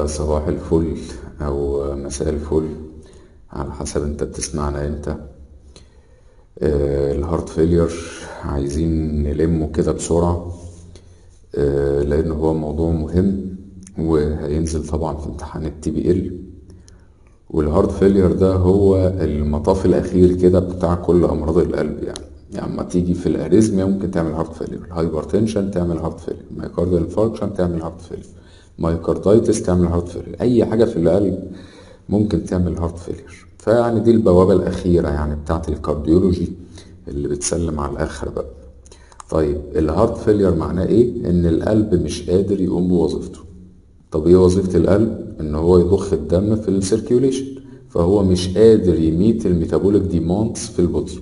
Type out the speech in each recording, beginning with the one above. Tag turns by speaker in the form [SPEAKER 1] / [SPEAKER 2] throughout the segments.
[SPEAKER 1] صباح الفل او مساء الفل على حسب انت بتسمعنا امتى. الهارت فيلير عايزين نلمه كده بسرعة. لان هو موضوع مهم وهينزل طبعا في امتحان التي بي ال. والهارت فيلير ده هو المطاف الاخير كده بتاع كل امراض القلب. يعني اما تيجي في الاريزميا ممكن تعمل هارت فيلير، الهايبرتنشن تعمل هارت فيلير، مايكارديال انفاركشن تعمل هارت فيلير، مايكاردايتس تعمل هارت فيلير، اي حاجه في القلب ممكن تعمل هارت فيلير. فيعني دي البوابه الاخيره يعني بتاعت الكارديولوجي اللي بتسلم على الاخر بقى. طيب الهارت فيلير معناه ايه؟ ان القلب مش قادر يقوم بوظيفته. طب ايه وظيفة القلب؟ ان هو يضخ الدم في السيركيوليشن، فهو مش قادر يميت الميتابوليك ديماندز في البودي.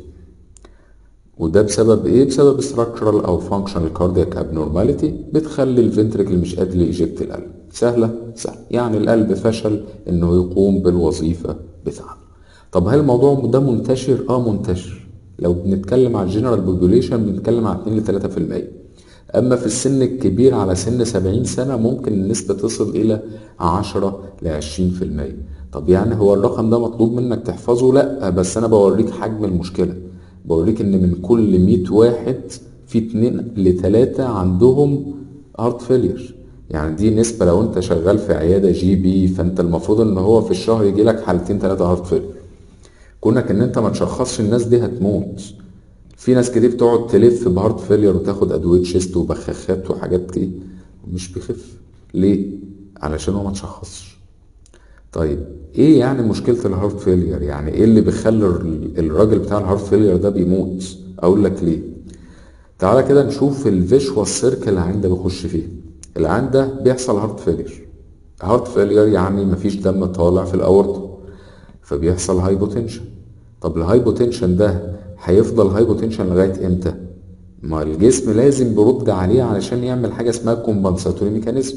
[SPEAKER 1] وده بسبب ايه؟ بسبب structural او functional cardiac abnormality بتخلي الفنتركل مش قادر يجكت القلب. سهلة؟ سهلة. يعني القلب فشل انه يقوم بالوظيفة بتاعته. طب هل الموضوع ده منتشر؟ منتشر. لو بنتكلم على الجنرال بوبوليشن بنتكلم على 2 ل 3%. اما في السن الكبير على سن 70 سنة ممكن النسبة تصل الى 10 ل 20%. طب يعني هو الرقم ده مطلوب منك تحفظه؟ لا، بس انا بوريك حجم المشكلة. بوريك ان من كل 100 واحد في 2 ل 3 عندهم هارت فيلير. يعني دي نسبة. لو انت شغال في عيادة جي بي فانت المفروض ان هو في الشهر يجي لك حالتين 3 هارت فيلير. كونك ان انت ما تشخصش الناس دي هتموت. في ناس كتير بتقعد تلف بهارت فيلير وتاخد ادويه شيست وبخاخات وحاجات كده ومش بيخف. ليه؟ علشان هو ما تشخصش. طيب ايه يعني مشكله الهارت فيلير؟ يعني ايه اللي بيخلي الراجل بتاع الهارت فيلير ده بيموت؟ اقول لك ليه. تعالى كده نشوف الفيشوال سيركل اللي العين ده بيخش فيه. العين ده بيحصل هارت فيلير. هارت فيلير يعني مفيش دم طالع في الاورطه، فبيحصل هايبوتنشن. طب الهايبوتنشن ده هيفضل هايبوتنشن لغايه امتى؟ ما الجسم لازم بيرد عليه علشان يعمل حاجه اسمها كومبنساتوري ميكانيزم.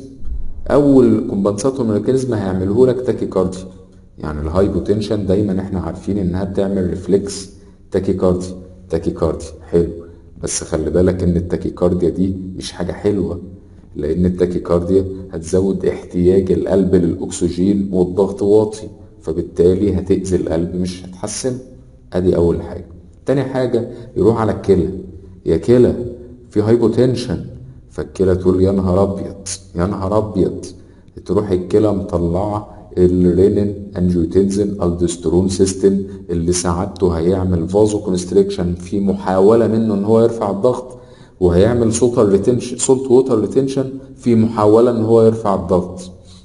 [SPEAKER 1] اول كومبنساتوري ميكانيزم هيعمله لك تاكيكاردي. يعني الهايبوتنشن دايما احنا عارفين انها بتعمل ريفلكس تاكيكاردي. تاكيكاردي حلو، بس خلي بالك ان التاكيكارديا دي مش حاجه حلوه، لان التاكيكارديا هتزود احتياج القلب للاكسجين والضغط واطي، فبالتالي هتأذي القلب مش هتحسن. ادي اول حاجه. تاني حاجه يروح على الكلى. يا كلى في هايبوتنشن، فالكلى تقول يا نهار ابيض يا نهار ابيض. تروح الكلى مطلعه الرينين انجيوتنسين الدوستيرون سيستم اللي ساعدته هيعمل فازو كونستريكشن في محاوله منه ان هو يرفع الضغط، وهيعمل سولت ووتر ريتنشن في محاوله ان هو يرفع الضغط.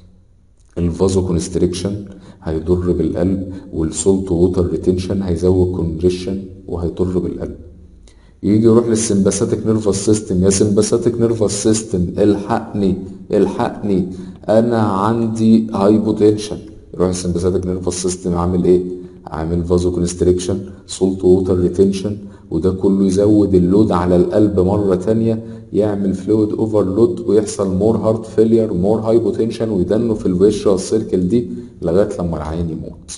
[SPEAKER 1] الفازو كونستريكشن هيضر بالقلب، والسولت ووتر ريتنشن هيزود كونجيشن وهيضر بالقلب. يجي يروح للسمباثيك نيرفس سيستم. يا سمباثيك نيرفس سيستم الحقني الحقني انا عندي هايبوتنشن. يروح السمباثيك نيرفس سيستم عامل ايه؟ عامل فازو كونستريكشن، سولت ووتر ريتنشن، وده كله يزود اللود على القلب مرة تانية، يعمل فلويد اوفرلود ويحصل مور هارت فيلير مور هايبوتنشن، ويدنه في الفيشوال سيركل دي لغاية لما العيان يموت.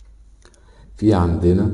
[SPEAKER 1] في عندنا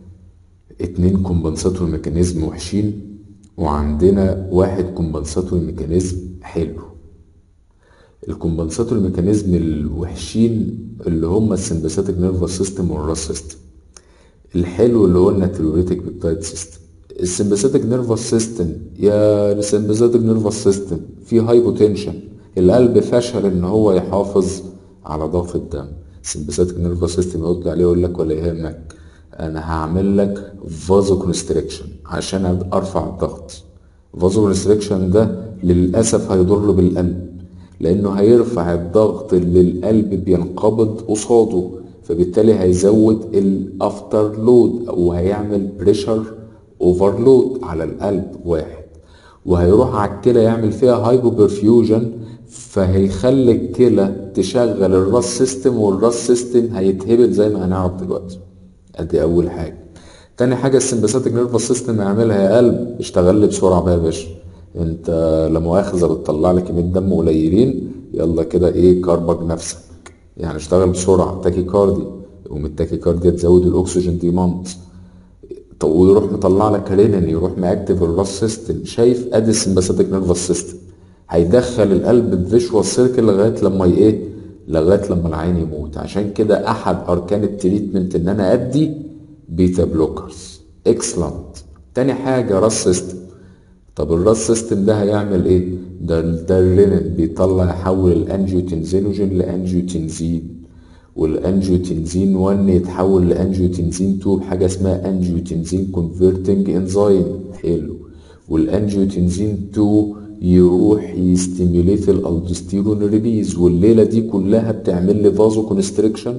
[SPEAKER 1] 2 كومبنساتور ميكانيزم وحشين، وعندنا 1 كومبنساتور ميكانيزم حلو. الكومبنساتور ميكانيزم الوحشين اللي هم السمباثيك نيرفس سيستم والراس سيستم. الحلو اللي هو الناتريوريتك بيبتايد سيستم. السمباثيك نيرفس سيستم يا سمباثيك نيرفس سيستم في هايبوتنشن، القلب فشل ان هو يحافظ على ضغط الدم. السمباثيك نيرفس سيستم يرد عليه يقول لك ولا يهمك، انا هعمل لك فازو كونستريكشن عشان ارفع الضغط. فازو كونستريكشن ده للاسف هيضر بالقلب، لانه هيرفع الضغط اللي القلب بينقبض قصاده، فبالتالي هيزود الافتر لود وهيعمل بريشر اوفرلود على القلب واحد، وهيروح على الكلى يعمل فيها هايبو برفيوجن، فهيخلي الكلى تشغل الراس سيستم، والراس سيستم هيتهبل زي ما هنعرف دلوقتي. ادي اول حاجه. تاني حاجه السمباثيك نيرفس سيستم يعملها يا قلب اشتغل لي بسرعه بقى يا باشا. انت لا مؤاخذه بتطلع لي كميه دم قليلين، يلا كده ايه كربج نفسك. يعني اشتغل بسرعه تاكيكاردي، يقوم التاكيكارديا تزود الاكسجين ديماند. ويروح مطلع لك رينين يروح ماكتيف الراس سيستم. شايف؟ ادي السمباثيك نيرفس سيستم هيدخل القلب بفيشوال سيركل لغايه لما ايه لغايه لما العين يموت. عشان كده احد اركان التريتمنت ان انا ادي بيتا بلوكرز. اكسلنت. تاني حاجه راس سيستم. طب الراس سيستم ده هيعمل ايه؟ ده الرينين بيطلع يحول الانجيوتنزينوجين لانجيوتنزين، والانجيوتنزين 1 يتحول لانجيوتنزين 2 بحاجه اسمها انجيوتنزين كونفرتنج انزيم. حلو. والانجيوتنزين 2 يروح يستيميوليت الالدوستيرون ريليز، والليله دي كلها بتعمل لي فازو كونستريكشن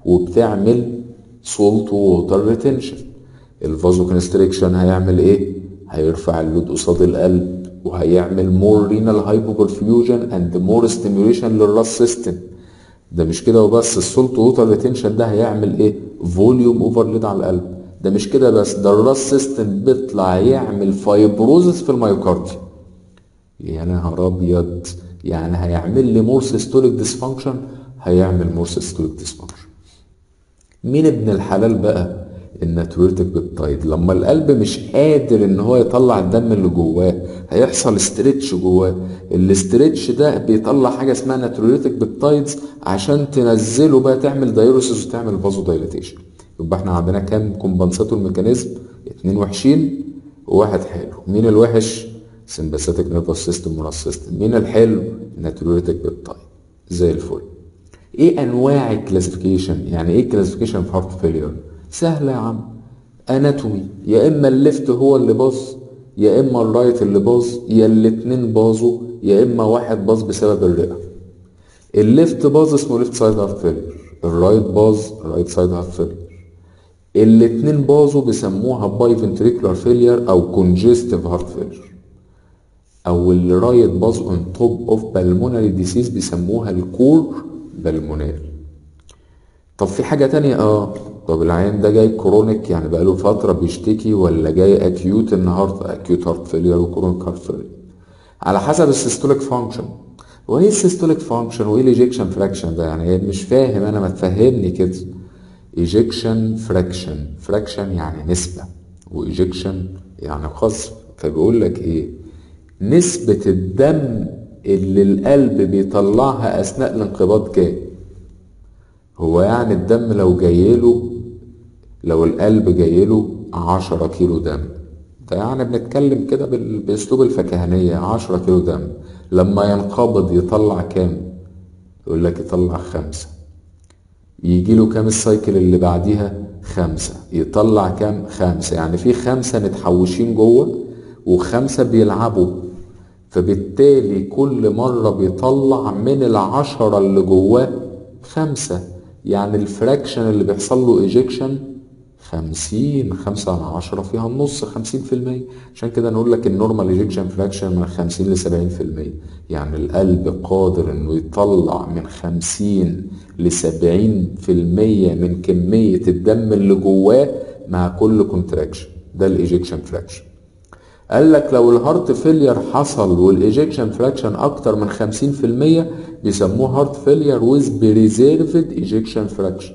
[SPEAKER 1] وبتعمل سولت ووتر ريتنشن. الفازو كونستريكشن هيعمل ايه؟ هيرفع اللود قصاد القلب، وهيعمل مور رينال هايبوبرفيوجن اند مور ستيميوليشن للراس سيستم. ده مش كده وبس، السولت ووتر ريتنشن ده هيعمل ايه؟ فوليوم اوفرلود على القلب. ده مش كده بس، ده الراس سيستم بيطلع يعمل فايبروزس في الميوكارديوم. يا نهار ابيض، يعني هيعمل لي مور سيستوليك ديسفانكشن، هيعمل مور سيستوليك ديسفانكشن. مين ابن الحلال بقى؟ الناتوريتك بيبتايد. لما القلب مش قادر ان هو يطلع الدم اللي جواه، هيحصل استريتش جواه. الاستريتش ده بيطلع حاجه اسمها ناتوريتك بيبتايدز عشان تنزله بقى، تعمل دايوريسيس وتعمل فازو دايلاتيشن. يبقى احنا عندنا كام كومبنساتور ميكانيزم؟ 2 وحشين وواحد حلو. مين الوحش؟ سمباثيك نيرفس سيستم وراس سيستم. مين الحلو؟ ناتوريتك بيبتايد. زي الفل. ايه انواع الكلاسيفيكيشن؟ يعني ايه كلاسيفيكيشن في هارت فيلير؟ سهله يا عم. اناتومي، يا اما الليفت هو اللي باظ، يا اما الرايت اللي باظ، يا الاتنين باظوا، يا اما واحد باظ بسبب الرئه. الليفت باظ اسمه ليفت سايد هارت فيلير، الرايت باظ رايت سايد هارت فيلير. الاتنين باظوا بيسموها باي فنتريكولار فيلير او كونجستيف هارت فيلير. او اللي رايت باظ اون توب اوف بالمونري ديسيز بيسموها الكور بالمونري. طب في حاجة تانية؟ طب العيان ده جاي كرونيك، يعني بقاله فترة بيشتكي، ولا جاي اكيوت النهارده؟ اكيوت هارت فيلير وكرونيك هارت فيلير على حسب السيستوليك فانكشن. وايه السيستوليك فانكشن وايه الايجيكشن فراكشن ده؟ يعني مش فاهم انا، ما تفهمني كده. ايجيكشن فراكشن، فراكشن يعني نسبة، وايجيكشن يعني قذف. فبيقول لك ايه؟ نسبة الدم اللي القلب بيطلعها اثناء الانقباض كام؟ هو يعني الدم لو جايله، لو القلب جايله 10 كيلو دم، ده يعني بنتكلم كده باسلوب الفكهانية، 10 كيلو دم لما ينقبض يطلع كام؟ يقول لك يطلع 5. يجي له كام السايكل اللي بعديها؟ 5. يطلع كام؟ 5. يعني في 5 متحوشين جوه و5 بيلعبوا، فبالتالي كل مرة بيطلع من 10 اللي جواه 5. يعني الفراكشن اللي بيحصل له ايجيكشن 50. 5/10 فيها النص، 50%. عشان كده نقول لك النورمال ايجيكشن فراكشن من 50 ل 70%. يعني القلب قادر انه يطلع من 50 ل 70% من كمية الدم اللي جواه مع كل كونتراكشن. ده الايجيكشن فراكشن. قال لك لو الهارت فيلير حصل والايجيكشن فراكشن اكتر من 50% بيسموه هارت فيلير ويز بريزيرفد ايجيكشن فراكشن.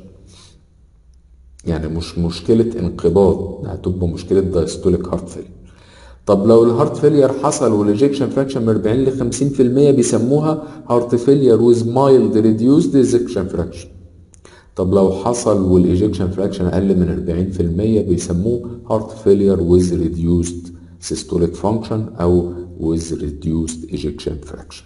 [SPEAKER 1] يعني مش مشكلة انقباض، هتبقى مشكلة دايستوليك هارت فيلير. طب لو الهارت فيلير حصل والايجيكشن فراكشن من 40 ل 50% بيسموها هارت فيلير ويز مايلد ريديوسد ايجيكشن فراكشن. طب لو حصل والايجيكشن فراكشن اقل من 40% بيسموه هارت فيلير ويز ريديوسد systolic function او with reduced ejection fraction.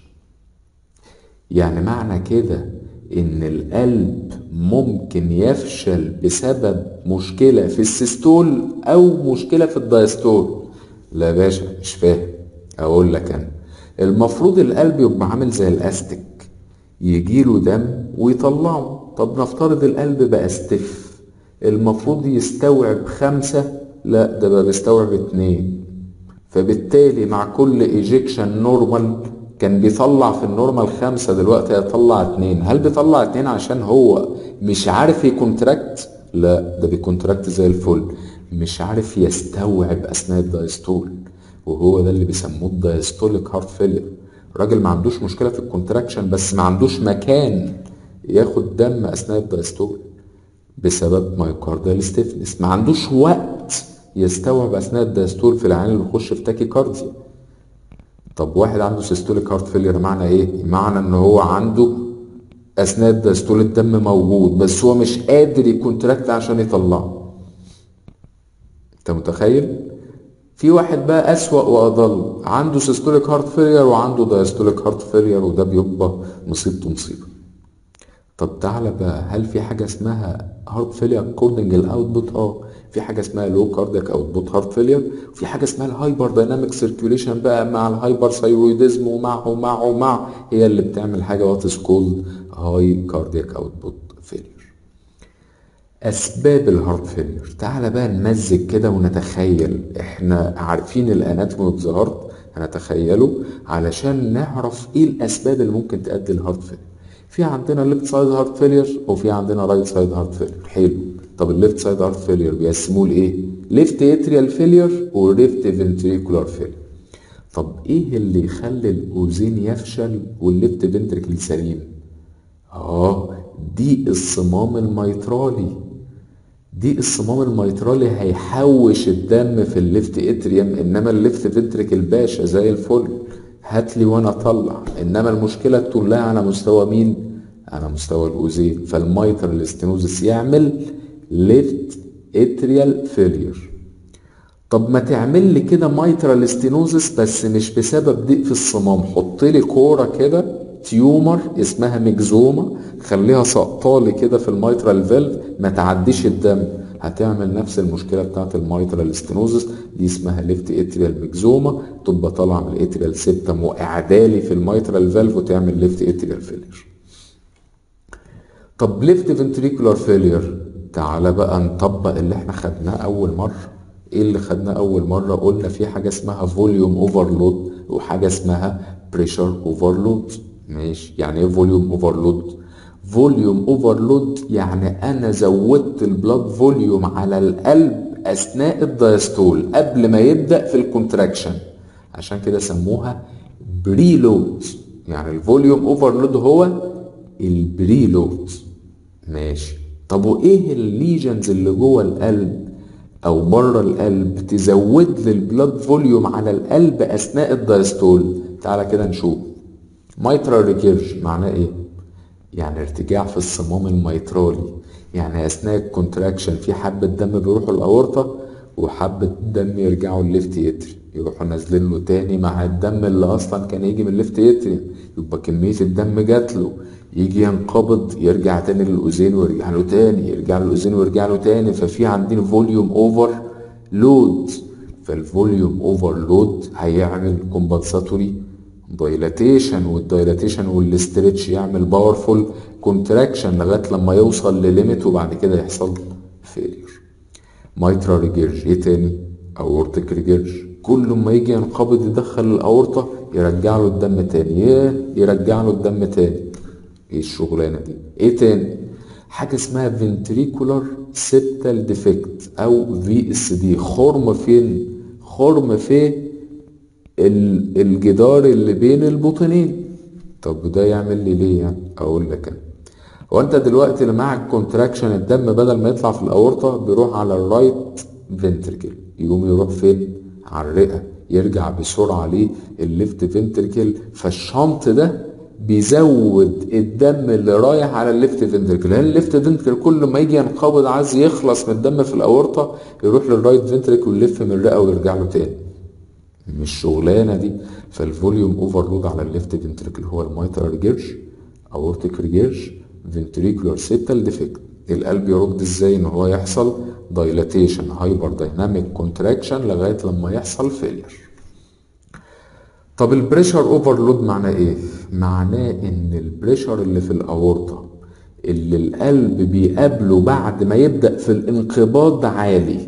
[SPEAKER 1] يعني معنى كده ان القلب ممكن يفشل بسبب مشكلة في السيستول او مشكلة في الدايستول. لا باشا، مش فاهم. اقول لك انا، المفروض القلب يبقى عامل زي الاستيك، يجيله دم ويطلعه. طب نفترض القلب بقى استف، المفروض يستوعب 5، لا ده بقى بيستوعب 2. فبالتالي مع كل ايجيكشن نورمال كان بيطلع في النورمال 5، دلوقتي هيطلع 2. هل بيطلع 2 عشان هو مش عارف يكونتراكت؟ لا، ده بيكونتراكت زي الفل، مش عارف يستوعب اثناء الدايستول، وهو ده اللي بيسموه الدايستوليك هارت فيلير. الراجل ما عندوش مشكلة في الكونتراكشن، بس ما عندوش مكان ياخد دم اثناء الدايستول بسبب مايوكارديال ستيفنس. ما عندوش وقت يستوعب اثناء الدايستول في العيان اللي بيخش في تاكيكارديا. طب واحد عنده سيستوليك هارت فيلير معنى ايه؟ معنى ان هو عنده اثناء الدايستول الدم موجود بس هو مش قادر يكونتراكت عشان يطلعه. انت متخيل؟ في واحد بقى اسوأ واضل، عنده سيستوليك هارت فيلير وعنده دايستوليك هارت فيلير، وده بيبقى مصيبته مصيبه. طب تعالى بقى، هل في حاجه اسمها هارت فيلير اكوردنج الاوتبوت؟ في حاجه اسمها لو كاردياك اوتبوت هارت فيلير، وفي حاجه اسمها الهايبر دايناميك سيركيوليشن بقى مع الهايبر ثايرويدزم ومع هي اللي بتعمل حاجه وات از كولد هاي كاردياك اوتبوت فيلير. اسباب الهارت فيلير، تعالى بقى نمزج كده ونتخيل. احنا عارفين الاناتومي اوف ذا هارت، هنتخيله علشان نعرف ايه الاسباب اللي ممكن تؤدي الهارت فيلير. في عندنا ليفت سايد هارت فيلير وفي عندنا رايت سايد هارت فيلير. حلو. طب الليفت سايد هارت فيلير بيقسموه لايه؟ ليفت اتريال فيلير وليفت فنتريكولار فيلير. طب ايه اللي يخلي الاوزين يفشل والليفت فنتريكل سليم؟ دي الصمام الميترالي. دي الصمام الميترالي هيحوش الدم في الليفت اتريوم، انما الليفت فنتريكل باشا زي الفل، هاتلي وانا اطلع. انما المشكله كلها على مستوى مين؟ على مستوى الاوزين. فالميترال ستينوزس يعمل ليفت اتريال فيلير. طب ما تعمل لي كده مايترال ستينوزس بس مش بسبب ضيق في الصمام، حط لي كوره كده تيومر اسمها ميكزوما، خليها سقطالي كده في المايترال فالف ما تعديش الدم، هتعمل نفس المشكله بتاعت المايترال ستينوزس دي، اسمها ليفت اتريال ميكزوما، تبقى طالعه من الاتريال سيبتم واعدالي في المايترال فالف وتعمل ليفت اتريال فيلير. طب ليفت فنتريكولار فيلير، تعالى بقى نطبق اللي احنا خدناه اول مره. ايه اللي خدناه اول مره؟ قلنا في حاجه اسمها فوليوم اوفرلود وحاجه اسمها بريشر اوفرلود. ماشي، يعني ايه فوليوم اوفرلود؟ فوليوم اوفرلود يعني انا زودت البلاد فوليوم على القلب اثناء الدايستول قبل ما يبدا في الكونتراكشن، عشان كده سموها بريلود. يعني الفوليوم اوفرلود هو البريلود. ماشي. طب وايه الليجنز اللي جوه القلب او بره القلب تزود لي البلاد فوليوم على القلب اثناء الدايستول؟ تعالى كده نشوف. مايترال ريكيرج معناه ايه؟ يعني ارتجاع في الصمام الميترالي، يعني اثناء الكونتراكشن في حبه دم بيروحوا الاورطه وحبه دم يرجعوا الليفت يتري، يروحوا نازلين له تاني مع الدم اللي اصلا كان يجي من الليفت يتري، يبقى كميه الدم جات له، يجي ينقبض يرجع تاني للاذين ويرجع له تاني، يرجع للاذين ويرجع له تاني، ففي عندنا فوليوم اوفر لود. فالفوليوم اوفر لود هيعمل كومبنساتوري دايلاتيشن، والدايلاتيشن والاسترتش يعمل باورفول كونتراكشن لغايه لما يوصل لليميت وبعد كده يحصل فيلير. مايترال ريجيرج ايه تاني؟ اورتيك ريجيرج، كل ما يجي ينقبض يدخل الاورطه يرجع له الدم تاني، يرجع له الدم تاني. ايه الشغلانه دي؟ ايه تاني؟ حاجه اسمها فنتريكولار سيبتال ديفكت او في اس دي. خرم فين؟ خرم في الجدار اللي بين البطنين. طب ده يعمل لي ليه يعني؟ اقول لك انا، هو انت دلوقتي اللي معك كونتراكشن الدم بدل ما يطلع في الاورطه بيروح على الرايت فنتركل، يقوم يروح فين؟ على الرئه، يرجع بسرعه ليه الليفت فنتركل، فالشنط ده بيزود الدم اللي رايح على الليفت فنتركل. لان الليفت فنتركل كل ما يجي ينقبض عايز يخلص من الدم في الاورطه يروح للرايت فنتركل ويلف من الرئه ويرجع له تاني. مش شغلانه دي. فالفوليوم اوفرلود على الليفت فنتركل هو المايترال ريجيرج، اورتيك ريجيرج، فنتريكولار سيبتال ديفكت. القلب يرد ازاي؟ ان هو يحصل دايلاتيشن هايبر دايناميك كونتراكشن لغايه لما يحصل فيلير. طب البريشر اوفرلود معناه ايه؟ معناه ان البريشر اللي في الاورطه اللي القلب بيقابله بعد ما يبدا في الانقباض عالي.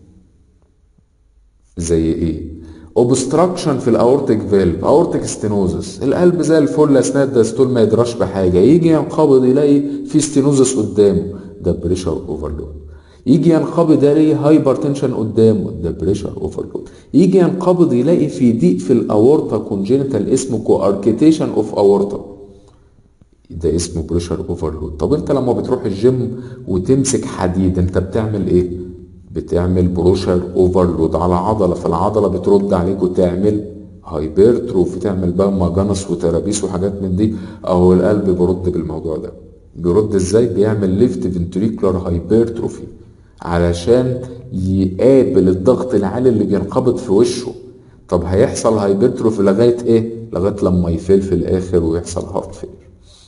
[SPEAKER 1] زي ايه؟ اوبستراكشن في الاورتيك فالف، اورتيك ستينوزس، القلب زي الفل اثناء الدايستول ما يدراش بحاجه، يجي ينقبض يلاقي في ستينوزس قدامه، ده بريشر اوفرلود. يجي ينقبض يلاقي هايبر تنشن قدامه، ده بريشر اوفرلود. يجي ينقبض يلاقي في ضيق في الاورطه كونجينيتال اسمه كواركيتيشن اوف اورطه، ده اسمه بريشر اوفرلود. طب انت لما بتروح الجيم وتمسك حديد انت بتعمل ايه؟ بتعمل بريشر اوفرلود على عضله، فالعضله بترد عليك وتعمل هايبرتروفي تعمل بقى ماجانس وترابيس وحاجات من دي، اهو القلب بيرد بالموضوع ده. بيرد ازاي؟ بيعمل ليفت فنتريكولار هايبرتروفي علشان يقابل الضغط العالي اللي بينقبض في وشه. طب هيحصل هايبرتروفي لغايه ايه؟ لغايه لما يفيل في الاخر ويحصل هارت فيلير.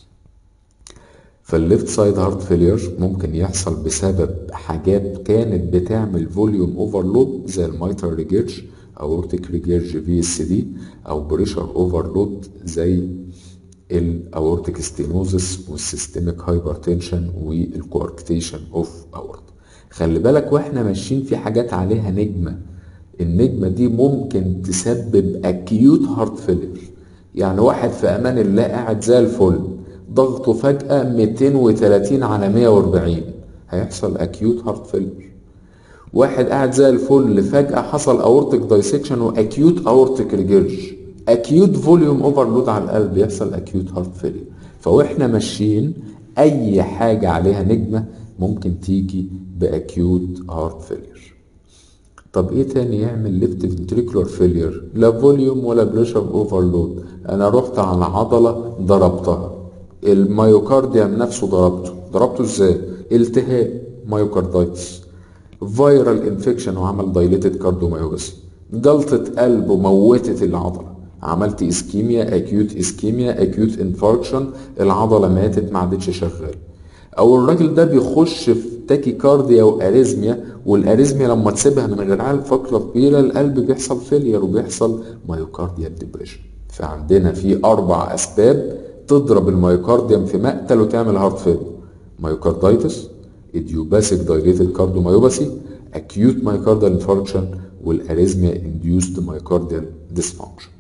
[SPEAKER 1] فالليفت سايد هارت فيلير ممكن يحصل بسبب حاجات كانت بتعمل فوليوم اوفرلود زي الميترال ريجيرج، اورتيك ريجيرج في اس دي، او بريشر اوفرلود زي الاورتيك ستينوزس والسيستميك هايبرتنشن والكواركتيشن اوف اورت. خلي بالك واحنا ماشيين في حاجات عليها نجمه، النجمه دي ممكن تسبب اكيوت هارت فيلير. يعني واحد في امان الله قاعد زي الفل، ضغطه فجأة 230 على 140، هيحصل اكيوت هارت فيلير. واحد قاعد زي الفل فجأة حصل اورتيك دايسكشن واكيوت اورتيك ريجيرج، اكيوت فوليوم اوفرلود على القلب، يحصل اكيوت هارت فيلير. فواحنا ماشيين اي حاجة عليها نجمة ممكن تيجي باكيوت هارت فيلير. طب ايه تاني يعمل ليفت فنتريكولار فيلير؟ لا فوليوم ولا بريشر اوفرلود، انا رحت على عضلة ضربتها، الميوكارديوم نفسه ضربته ازاي؟ التهاب مايوكاردايتس، فيرال انفكشن وعمل دايليتد كارديوميوباثي، جلطة قلب وموتت العضلة، عملت اسكيميا، اكيوت اسكيميا، اكيوت انفاركشن، العضلة ماتت ما عادتش شغالة. او الراجل ده بيخش في تاكي كارديا واريزميا، والاريزميا لما تسيبها من غير عالج فترة طويلة القلب بيحصل فيلير وبيحصل مايوكارديال ديبريشن. فعندنا في 4 اسباب تضرب المايوكارديوم في مقتل وتعمل هارت فيلير: مايوكاردايتس، idiopathic dilated cardiomyopathy، acute myocardial infarction، والاريزميا induced myocardial dysfunction.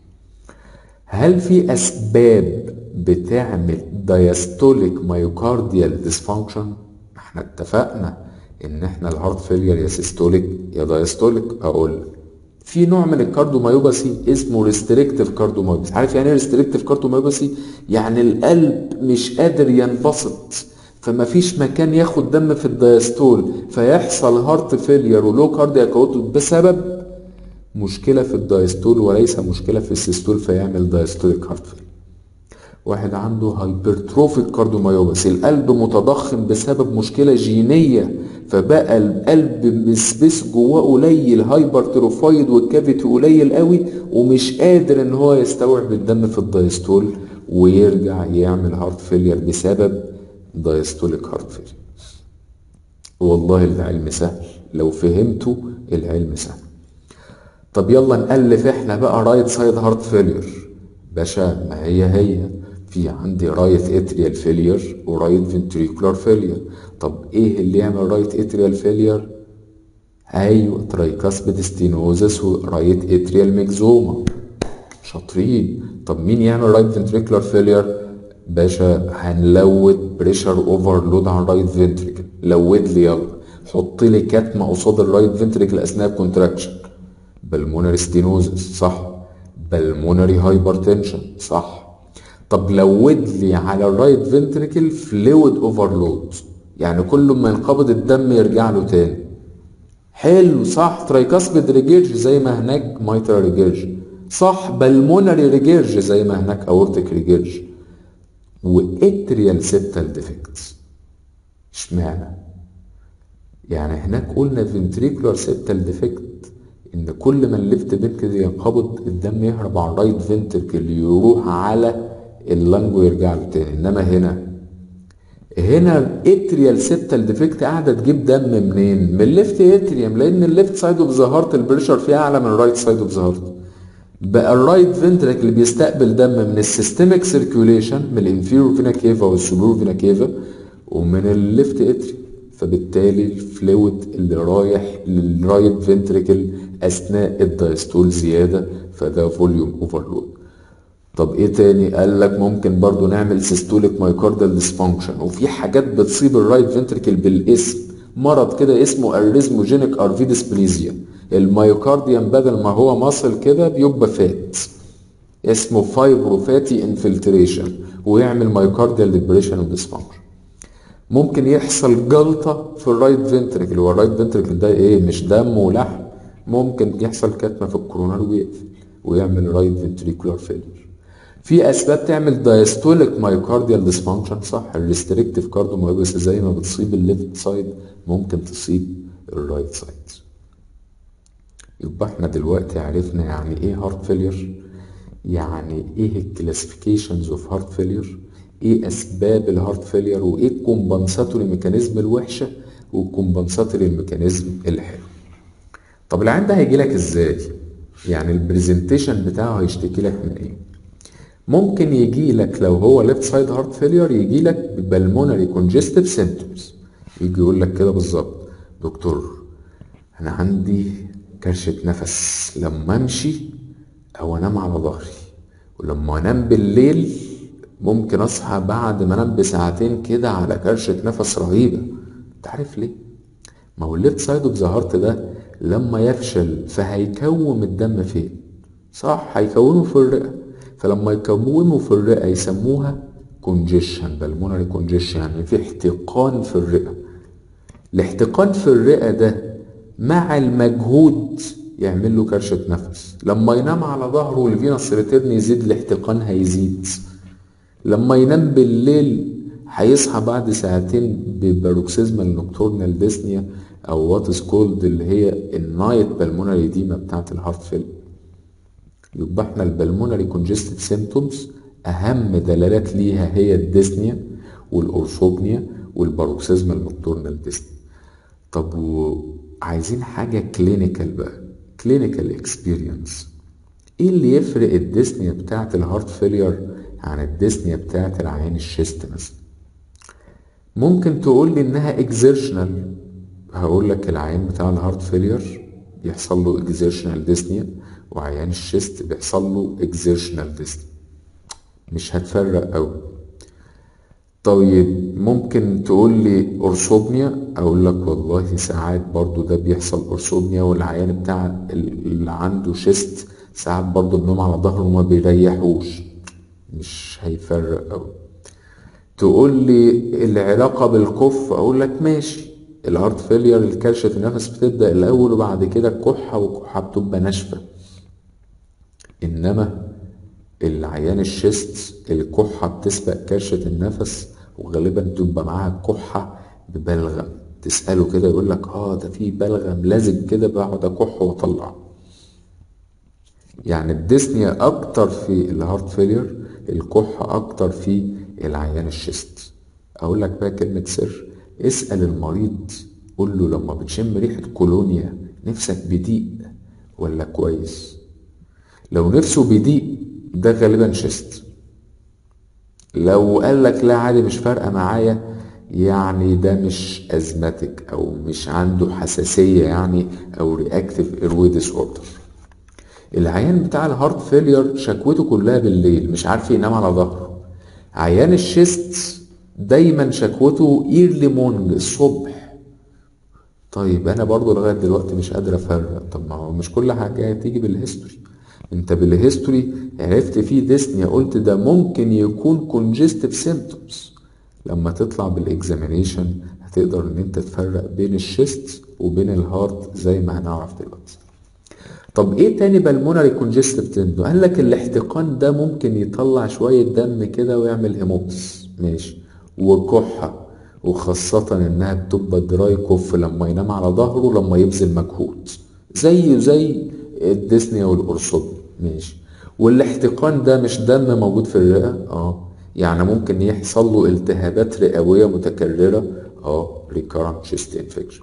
[SPEAKER 1] هل في اسباب بتعمل diastolic myocardial dysfunction؟ احنا اتفقنا ان احنا الهارت فيلير يا سيستوليك يا دايستوليك. اقول لك في نوع من الكارديوميوباثي اسمه ريستريكتيف كارديوميوباثي. عارف يعني ايه ريستريكتيف كارديوميوباثي؟ يعني القلب مش قادر ينبسط، فما فيش مكان ياخد دم في الدايستول، فيحصل هارت فيلير ولو كاردياك اوتبوت بسبب مشكله في الدايستول وليس مشكله في السيستول، فيعمل دايستوليك هارت فيلير. واحد عنده هايبرتروفيك كارديوميوباثي، القلب متضخم بسبب مشكله جينيه، فبقى القلب سبيس جواه قليل، هايبرتروفايد والكافيتي قليل قوي، ومش قادر ان هو يستوعب الدم في الدايستول ويرجع يعمل هارت فيلير بسبب دايستوليك هارت فيلير. والله العلم سهل، لو فهمته العلم سهل. طب يلا نألف احنا بقى رايت سايد هارت فيلير. باشا ما هي في عندي رايت اتريال فيلير ورايت فنتريكولار فيلير. طب ايه اللي يعمل رايت اتريال فيلير؟ ايوه ترايكاسبيد ستينوزس ورايت اتريال ميكزوما. شاطرين. طب مين يعمل رايت فنتريكولار فيلير؟ باشا هنلود بريشر اوفرلود على الرايت فنتريكل. لود لي يلا، حط لي كتمه قصاد الرايت فنتريكل اثناء الكونتراكشن. بالمونري ستينوزس صح، بالمونري هايبرتنشن صح. طب لود لي على الرايت فنتريكل فلويد اوفرلود، يعني كل ما ينقبض الدم يرجع له تاني. حلو صح. ترايكاسبيد ريجيرج زي ما هناك مايترال ريجيرج صح، بالمونري ريجيرج زي ما هناك اورتيك ريجيرج. واتريال سيبتال ديفكتس اشمعنى؟ يعني هناك قلنا فنتريكولار سيبتال ديفكت ان كل ما الليفت فنتريكل ينقبض الدم يهرب على الرايت فنتريكل يروح على اللنج ويرجع له تاني. انما هنا الاتريال سيبتال ديفكت قاعده تجيب دم منين؟ من الليفت اتريوم، لان الليفت سايد اوف ذا هارت البريشر فيه اعلى من الرايت سايد اوف ذا هارت. بقى الرايت فنتريكل اللي بيستقبل دم من السيستميك سيركيوليشن من الانفيرور فينا كيفا والسوبرور فينا كيفا ومن الليفت اتري، فبالتالي الفلويد اللي رايح للرايت فنتريكل اثناء الدايستول زياده، فده فوليوم اوفرلود. طب ايه تاني؟ قال لك ممكن برضو نعمل سيستوليك مايوكاردال ديسفانكشن. وفي حاجات بتصيب الرايت فنتريكل بالاسم، مرض كده اسمه اريزموجينيك ارفي ديسبليزيا. الميوكارديوم بدل ما هو مصل كده بيبقى فات، اسمه فايبروفاتي انفلتريشن، ويعمل مايوكارديال ديبريشن وديسفانكشن. ممكن يحصل جلطه في الرايت فنتريكل، والرايت فنتريكل ده ايه؟ مش دم ولحم. ممكن يحصل كتمه في الكورونار ويقفل، ويعمل رايت فنتريكولار فيلير. في اسباب تعمل دايستوليك مايوكارديال ديسفانكشن صح، الريستريكتيف كارديوميوباثي زي ما بتصيب الليفت سايد ممكن تصيب الرايت سايد. يبقى احنا دلوقتي عرفنا يعني ايه هارت فيلير، يعني ايه الكلاسيفيكيشنز اوف هارت فيلير، ايه اسباب الهارت فيلير، وايه الكومبنساتوري ميكانيزم الوحشه والكومبنساتوري ميكانيزم الحلو. طب العيان ده هيجي لك ازاي؟ يعني البرزنتيشن بتاعه هيشتكي لك من ايه؟ ممكن يجي لك لو هو ليفت سايد هارت فيلير يجي لك ببلمونري كونجستيف سيمبتومز، يجي يقول لك كده بالظبط: دكتور انا عندي كرشة نفس لما امشي او انام على ظهري، ولما انام بالليل ممكن اصحى بعد ما انام بساعتين كده على كرشة نفس رهيبة. انت عارف ليه؟ ما هو الليفت سايد اوف ذا هارت ده لما يفشل فهيكوم الدم فين؟ صح، هيكونه في الرئة. فلما يكونه في الرئة يسموها كونجيشن، بالمونري كونجيشن، يعني في احتقان في الرئة. الاحتقان في الرئة ده مع المجهود يعمل له كرشة نفس. لما ينام على ظهره والفينس ريتيرن يزيد، الاحتقان هيزيد. لما ينام بالليل هيصحى بعد ساعتين بباروكسيزمال نوكتورنال ديسنيا او وات از كولد اللي هي النايت بالمونري ديما بتاعت الهارت فيل. يبقى احنا البلمونري كونجستيف سيمتومز اهم دلالات ليها هي الديسنيا والاورثوبنيا والباروكسيزمال نوكتورنال ديسنيا. طب وعايزين حاجه كلينيكال بقى، كلينيكال اكسبيرينس. ايه اللي يفرق الديسنيا بتاعت الهارت فيلير عن الديسنيا بتاعت العيان الشيست مثلا؟ ممكن تقول لي انها اكزيرشنال، هقول لك العيان بتاع الهارت فيلير بيحصل له اكزيرشنال ديسنيا، وعيان الشيست بيحصل له اكزيرشنال ديسنيا، مش هتفرق قوي. طيب ممكن تقول لي اورثوبنيا، اقول لك والله ساعات برضو ده بيحصل اورثوبنيا، والعيان بتاع اللي عنده شيست ساعات برضو النوم على ظهره وما بيريحوش، مش هيفرق قوي. تقول لي العلاقة بالكف، اقول لك ماشي، الهارت فيلير الكرشة النفس بتبدأ الاول وبعد كده الكحة، والكحة بتبقى ناشفة. انما العيان الشيست الكحة بتسبق كرشة النفس، وغالبا تبقى معاها الكحة ببلغم، تسأله كده يقول لك ده في بلغم لازق كده، بقعد اكح واطلع. يعني الديسنيا اكتر في الهارت فيلير، الكحة اكتر في العيان الشيست. اقول لك بقى كلمة سر: اسأل المريض، قول له لما بتشم ريحة كولونيا نفسك بضيق ولا كويس؟ لو نفسه بضيق ده غالبا شيست. لو قال لك لا عادي مش فارقة معايا، يعني ده مش ازماتيك او مش عنده حساسية يعني، او رياكتيف ايروي ديس اوردر. العيان بتاع الهارت فيلير شكوته كلها بالليل، مش عارف ينام على ظهره. عيان الشيست دايما شكوته ايرلي مورنينج، الصبح. طيب انا برضو لغايه دلوقتي مش قادر افرق. طب ما هو مش كل حاجه تيجي بالهيستوري. انت بالهيستوري عرفت فيه ديسنيا، قلت ده ممكن يكون كونجستيف سيمبتومز. لما تطلع بالاكزامينيشن هتقدر ان انت تفرق بين الشيست وبين الهارت زي ما هنعرف دلوقتي. طب ايه تاني بالمونري كونجستيف تندو؟ قال لك الاحتقان ده ممكن يطلع شويه دم كده ويعمل هيموبس، ماشي، وكحه، وخاصة انها بتبقى دراي كوف لما ينام على ظهره لما يبذل مجهود، زي الديسنيا والقرصب، ماشي. والاحتقان ده مش دم موجود في الرئة، يعني ممكن يحصل له التهابات رئوية متكررة، recurrent chest infection.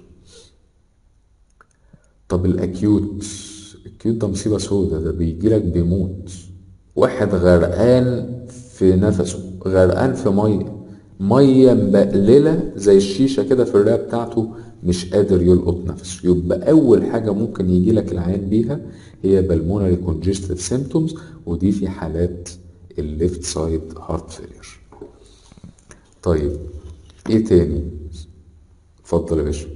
[SPEAKER 1] طب الاكيوت ده مصيبة سودة، ده بيجيلك بيموت. واحد غرقان في نفسه، غرقان في مية مبقللة زي الشيشة كده في الرئة بتاعته، مش قادر يلقط نفسه. يبقى أول حاجة ممكن يجيلك العيان بيها هي بالمونري كونجستيف سيمتومز، ودي في حالات الليفت سايد هارت فيلير. طيب ايه تاني؟ اتفضل يا باشا.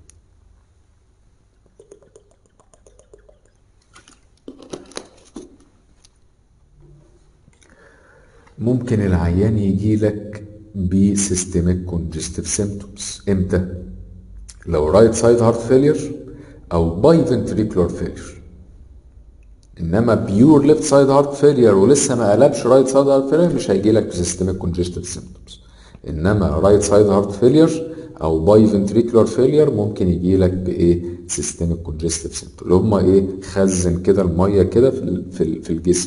[SPEAKER 1] ممكن العيان يجيلك بسيستميك كونجستيف سيمتومز امتى؟ لو رايت سايد هارت فيلير او باي فنتريكولار فيلير. انما بيور ليفت سايد هارت فيلير ولسه ما قلبش رايت سايد هارت فيلير مش هيجي لك بسيستميك كونجستيف سيمبتومز. انما رايت سايد هارت فيلير او باي فنتريكولار فيلير ممكن يجي لك بايه؟ سيستميك كونجستيف سيمبتومز اللي هم ايه؟ خزن كده الميه كده في الجسم،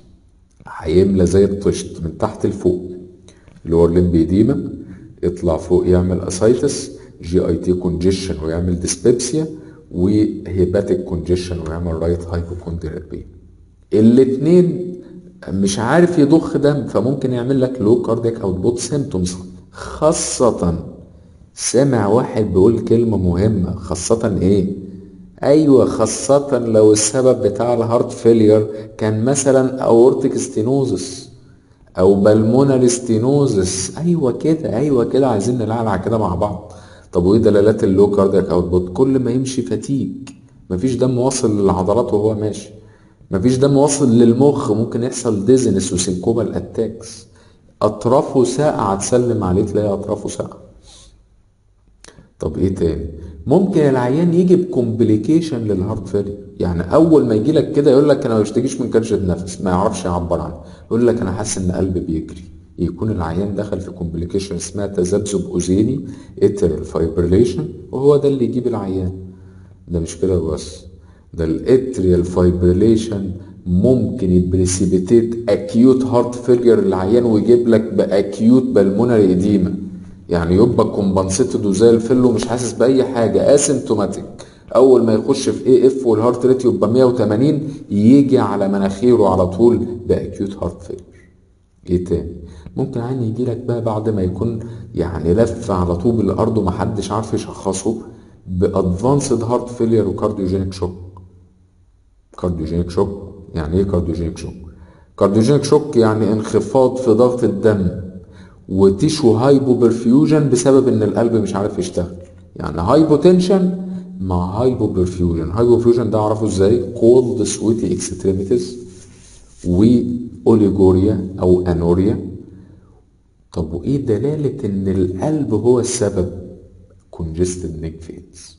[SPEAKER 1] هيملى زي الطشت من تحت لفوق، اللي هو الليمبيديما يطلع فوق يعمل اسايتس، جي اي تي كونجيشن ويعمل ديسبيبسيا، وهيباتيك كونجيشن ويعمل رايت هايبوكوندريا. الاتنين مش عارف يضخ دم، فممكن يعمل لك لو كاردياك اوتبوت سيمتومز. خاصة سمع واحد بيقول كلمة مهمة، خاصة ايه؟ ايوه، خاصة لو السبب بتاع الهارت فيلير كان مثلا اورتيك ستينوزس او بالمونال ستينوزس. ايوه كده، ايوه كده، عايزين نلعلع كده مع بعض. طب وايه دلالات اللو كاردياك اوتبوت؟ كل ما يمشي فتيج، مفيش دم واصل للعضلات وهو ماشي، مفيش دم واصل للمخ، ممكن يحصل ديزنس وسينكوبال اتاكس، اطرافه ساقعه، تسلم عليه تلاقي اطرافه ساقعه. طب ايه تاني؟ ممكن العيان يجي بكومبليكيشن للهارت فيلير، يعني اول ما يجي لك كده يقول لك انا ما بشتكيش من كرشه نفس، ما يعرفش يعبر عنه، يقول لك انا حاسس ان قلبي بيجري، يكون العيان دخل في كومبليكيشن اسمها تذبذب اذيني اتريال فايبريليشن، وهو ده اللي يجيب العيان. ده مش كده بس، ده الاتريال فايبريليشن ممكن يبريسيبيتيت اكيوت هارت فيلير للعيان ويجيب لك باكيوت بالمونري ايديما، يعني يبقى كومبنسيتد وزي الفل ومش حاسس باي حاجه، اسيمتوماتيك. اول ما يخش في اي اف والهارت ريت يبقى 180 يجي على مناخيره على طول باكيوت هارت فيلير. ايه تاني؟ ممكن عين يجي لك بقى بعد ما يكون يعني لف على طوب الارض ومحدش عارف يشخصه بادفانسد هارت فيلير وكارديوجينيك شوك. كارديوجينيك شوك يعني ايه؟ كارديوجينيك شوك، كارديوجينيك شوك يعني انخفاض في ضغط الدم وتيشو هايبو برفيوجن بسبب ان القلب مش عارف يشتغل، يعني هايبوتنشن مع هايبو برفيوجن. هايبو برفيوجن ده اعرفه ازاي؟ كولد سويتي اكستريميتيز واوليجوريا او انوريا. طب وايه دلالة ان القلب هو السبب؟ congested neck veins.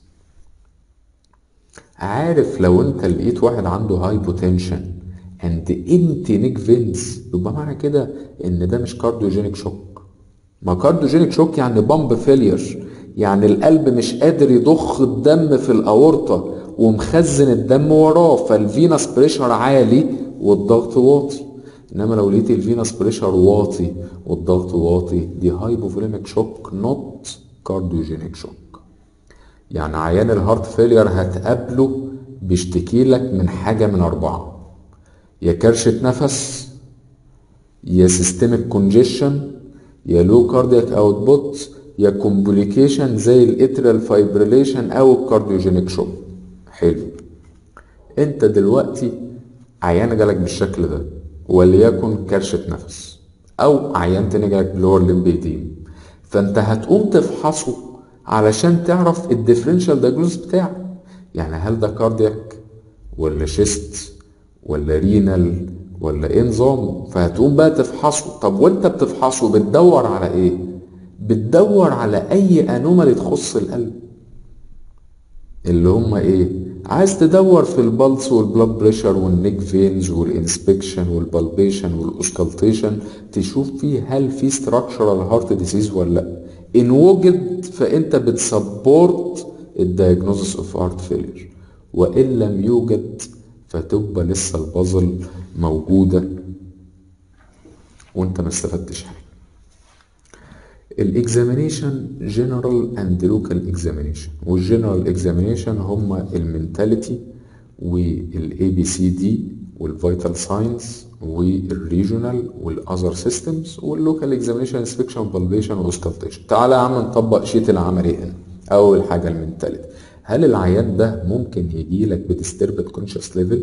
[SPEAKER 1] عارف لو انت لقيت واحد عنده هايبوتنشن اند empty neck veins يبقى معنى كده ان ده مش كارديوجينيك شوك. ما كارديوجينيك شوك يعني بامب فيلير، يعني القلب مش قادر يضخ الدم في الاورطة ومخزن الدم وراه، فالفينس بريشر عالي والضغط واطي. انما لو لقيت الفينس بريشر واطي والضغط واطي دي هايبوفوليميك شوك نوت كارديوجينيك شوك. يعني عيان الهارت فيلير هتقابله بيشتكي لك من حاجة من أربعة: يا كرشة نفس، يا سيستميك كونجيشن، يا لو كاردياك اوتبوت، يا كومبليكيشن زي الاتريال فايبريليشن او الكارديوجينيك شوك. حلو، انت دلوقتي عيان جالك بالشكل ده وليكن كرشة نفس، او عيان تاني جالك بلور ليمبيديم، فانت هتقوم تفحصه علشان تعرف الديفرنشال دايجنوز بتاعك، يعني هل ده كاردياك ولا شيست ولا رينال ولا ايه نظامه، فهتقوم بقى تفحصه. طب وانت بتفحصه بتدور على ايه؟ بتدور على اي انومالي تخص القلب، اللي هم ايه؟ عايز تدور في البلس والبلاد بريشر والنيك فينز والانسبكشن والبالبيشن والاوسكالتيشن، تشوف فيه هل في ستراكشرال هارت ديزيز ولا لا. ان وجد فانت بتسبورت الدايجنوزس اوف هارت فيلير، وان لم يوجد فتبقى لسه البازل موجوده وانت ما استفدتش حاجه. الاكزامينيشن جنرال اند لوكال اكزامينيشن، والجنرال اكزامينيشن هما المنتاليتي والاي بي سي دي والفيتال ساينس والريجونال والاذر سيستمز، واللوكال اكزامينيشن انسبكشن بالبيشن واوسكالتيشن. تعالى يا عم نطبق شيت العملي هنا. اول حاجه المنتاليتي، هل العيان ده ممكن يجي لك بديستربد كونشس ليفل؟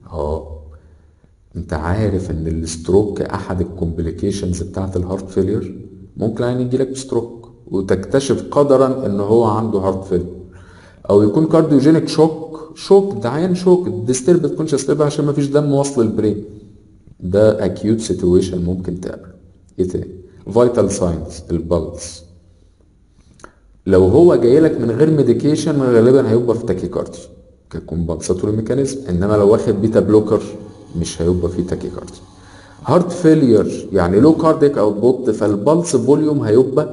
[SPEAKER 1] انت عارف ان الستروك احد الكومبليكيشنز بتاعت الهارت فيلير؟ ممكن يعني يجي لك بستروك وتكتشف قدرا ان هو عنده هارت فيلير، او يكون كارديوجينيك شوك. ده عيان شوك ديستربد كونشس ليفل عشان ما فيش دم واصل البرين، ده اكيوت سيتويشن ممكن تقابله. ايه تاني؟ فيتال ساينز، البلس، لو هو جاي لك من غير ميديكيشن غالبا هيبقى في تاكيكارديا، ككومبنساتوري ميكانيزم. انما لو واخد بيتا بلوكر مش هيبقى فيه تاكيكارديا. هارت فيلير يعني لو كارديك اوتبوت، فالبلس فوليوم هيبقى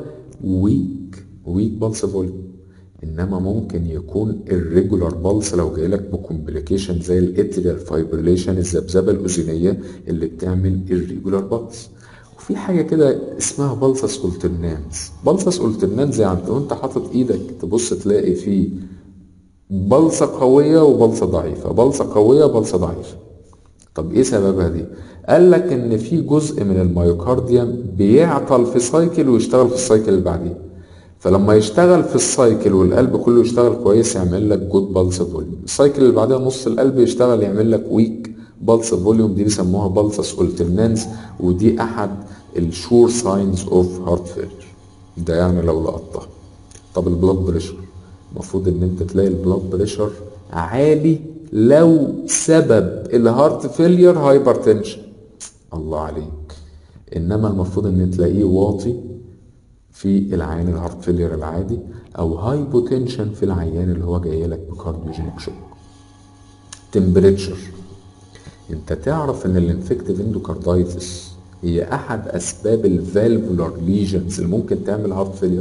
[SPEAKER 1] ويك بلس فوليوم. انما ممكن يكون الريجولار بلس لو جايلك بكومبليكيشن زي الاتريال فايبريليشن، الذبذبه الاذنيه اللي بتعمل الريجولار بلس. وفي حاجه كده اسمها بلسس اولترنانس. بلسس اولترنانس يعني وانت حاطط ايدك تبص تلاقي فيه بلسه قويه وبلسه ضعيفه، بلسه قويه وبلسه ضعيفه. طب ايه سببها دي؟ قال لك ان في جزء من الميوكارديوم بيعطل في سايكل ويشتغل في السايكل اللي بعديه. فلما يشتغل في السايكل والقلب كله يشتغل كويس يعمل لك جود بالس فوليوم، السايكل اللي بعدها نص القلب يشتغل يعمل لك ويك بالس فوليوم، دي بيسموها بالسس اولترنانس. ودي احد الشور ساينز اوف هارت فيلير، ده يعني لو لقطتها. طب البلاد بريشر، المفروض ان انت تلاقي البلاد بريشر عالي لو سبب الهارت فيلير هايبرتنشن، الله عليك. انما المفروض ان تلاقيه واطي في العيان الهارت فيلير العادي، او هايبوتنشن في العيان اللي هو جاي لك بكارديوجينيك شوك. تمبريتشر، انت تعرف ان الانفكتيف اندوكاردايتس هي احد اسباب الفالفولار ليجنز اللي ممكن تعمل هارت فيلير.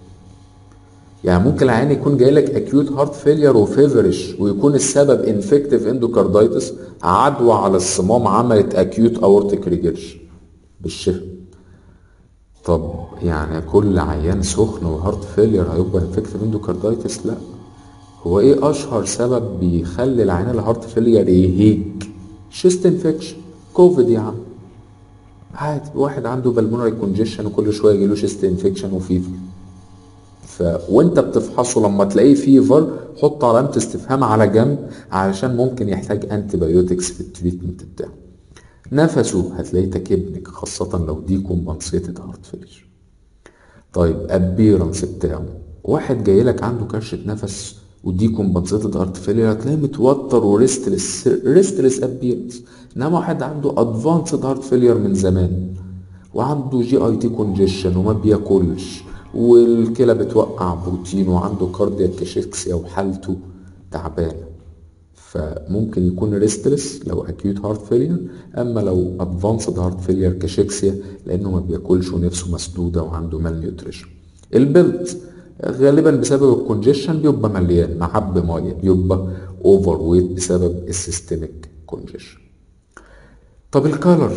[SPEAKER 1] يعني ممكن العيان يكون جاي لك اكيوت هارت فيلير وفيفرش ويكون السبب انفكتيف اندوكاردايتس، عدوى على الصمام عملت اكيوت اورتيك ريجرش بالشفا. طب يعني كل عيان سخن وهارت فيلير هيبقى انفكتيف اندوكاردايتس؟ لا. هو ايه اشهر سبب بيخلي العيان الهارت فيلير يهيج؟ شيست انفكشن، كوفيد يا عم. عادي واحد عنده بالمونري كونجيشن وكل شويه يجيله شيست انفكشن وفيفر. وانت بتفحصه لما تلاقيه فيفر حط علامه استفهام على جنب، علشان ممكن يحتاج انتي بايوتكس في التريتمنت بتاعه. نفسه هتلاقيه تكبنك، خاصه لو دي كومبنسيتد هارت فيلير. طيب ابيرنس بتاعه، واحد جاي لك عنده كرشه نفس ودي كومبنسيتد هارت فيلير هتلاقيه متوتر وريستلس ابيرنس. انما واحد عنده ادفانسد هارت فيلير من زمان وعنده جي اي تي كونجيشن وما بياكلش والكلى بتوقع بروتين وعنده كاردياك كاشيكسيا وحالته تعبانه، فممكن يكون ريستلس لو اكيوت هارت فيلير. اما لو ادفانسد هارت فيلير كاشيكسيا لانه ما بياكلش ونفسه مسدوده وعنده مال نيوتريشن. البلت غالبا بسبب الكونجيشن بيبقى مليان محب ميه، بيبقى اوفر ويت بسبب السيستميك كونجيشن. طب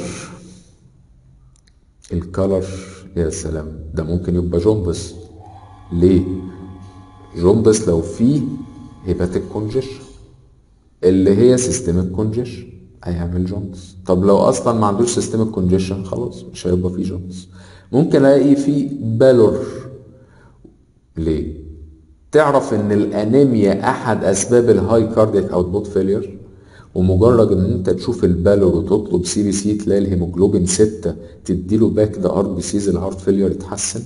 [SPEAKER 1] الكالر يا سلام، ده ممكن يبقى جوندس. ليه؟ جوندس لو فيه هيباتيك كونجيشن اللي هي سيستميك كونجيشن هيعمل جوندس. طب لو اصلا ما عندوش سيستميك كونجيشن خلاص مش هيبقى فيه جوندس. ممكن الاقي فيه بالور. ليه؟ تعرف ان الانيميا احد اسباب الهاي كاردياك اوتبوت فيلير، ومجرد ان انت تشوف البالور وتطلب سي بي سي تلاقي الهيموجلوبين 6 تديله باك ده ار بي سيز الهارت فيلير يتحسن.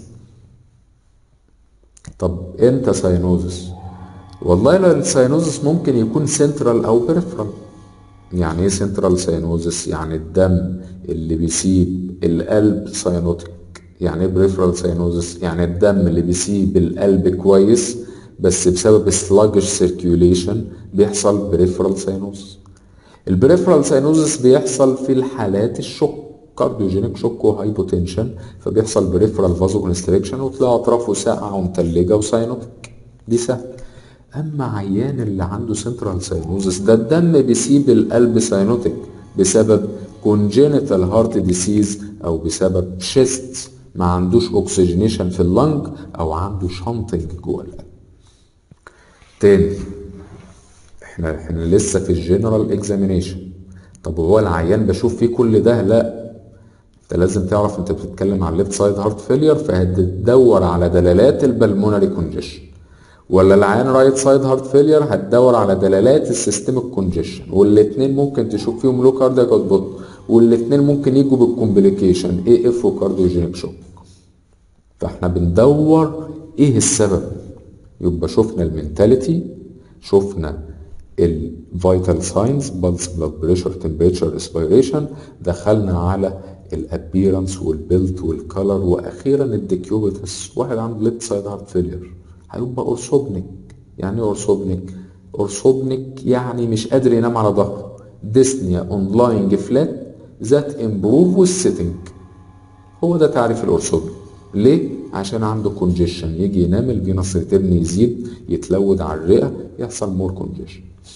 [SPEAKER 1] طب امتى ساينوزس؟ والله لو الساينوزس ممكن يكون سنترال او بريفرال. يعني ايه سنترال ساينوزس؟ يعني الدم اللي بيسيب القلب ساينوتيك. يعني ايه بريفرال ساينوزس؟ يعني الدم اللي بيسيب القلب كويس بس بسبب سلاجش سيركيوليشن بيحصل بريفرال ساينوزس. البريفرال ساينوزس بيحصل في الحالات الشوك، كارديوجينيك شوك وهايبوتنشن، فبيحصل بريفرال فازو كونستريكشن وتلاقي اطرافه ساقعه ومتلجه وساينوتيك، دي سهل. اما عيان اللي عنده سنترال ساينوزس ده الدم بيسيب القلب ساينوتيك بسبب كونجينيتال هارت ديسيز او بسبب شيست ما عندوش اوكسجينيشن في اللنج او عنده شنطنج جوه القلب. تاني احنا لسه في الجنرال اكزامينيشن. طب هو العيان بشوف فيه كل ده؟ لا، انت لازم تعرف انت بتتكلم عن ليفت سايد هارت فيلير فهتدور على دلالات البلمونري كونجيشن، ولا العيان رايت سايد هارت فيلير هتدور على دلالات السيستميك كونجيشن، والاثنين ممكن تشوف فيهم لو كاردياك اوتبوت، والاثنين ممكن يجوا بالكومبليكيشن اي اف وكارديوجينيك شوك. فاحنا بندور ايه السبب. يبقى شفنا المينتاليتي، شفنا الفيتال ساينز بلس بلاد بريشر تمبريتشر اسبيريشن، دخلنا على الابيرنس والبيلت والكالر، واخيرا الديكيوبيتس. واحد عنده ليفت سايد هارت فيلير هيبقى اورثوبنيك. يعني ايه اورثوبنيك؟ اورثوبنيك يعني مش قادر ينام على ظهره. ديسنيا اون لاينج فلات ذات امبروف والسيتنج. هو ده تعريف الاورثوبنيك. ليه؟ عشان عنده كونجيشن، يجي ينام الفينوس ريتيرن يزيد، يتلود على الرئه، يحصل مور كونجيشن.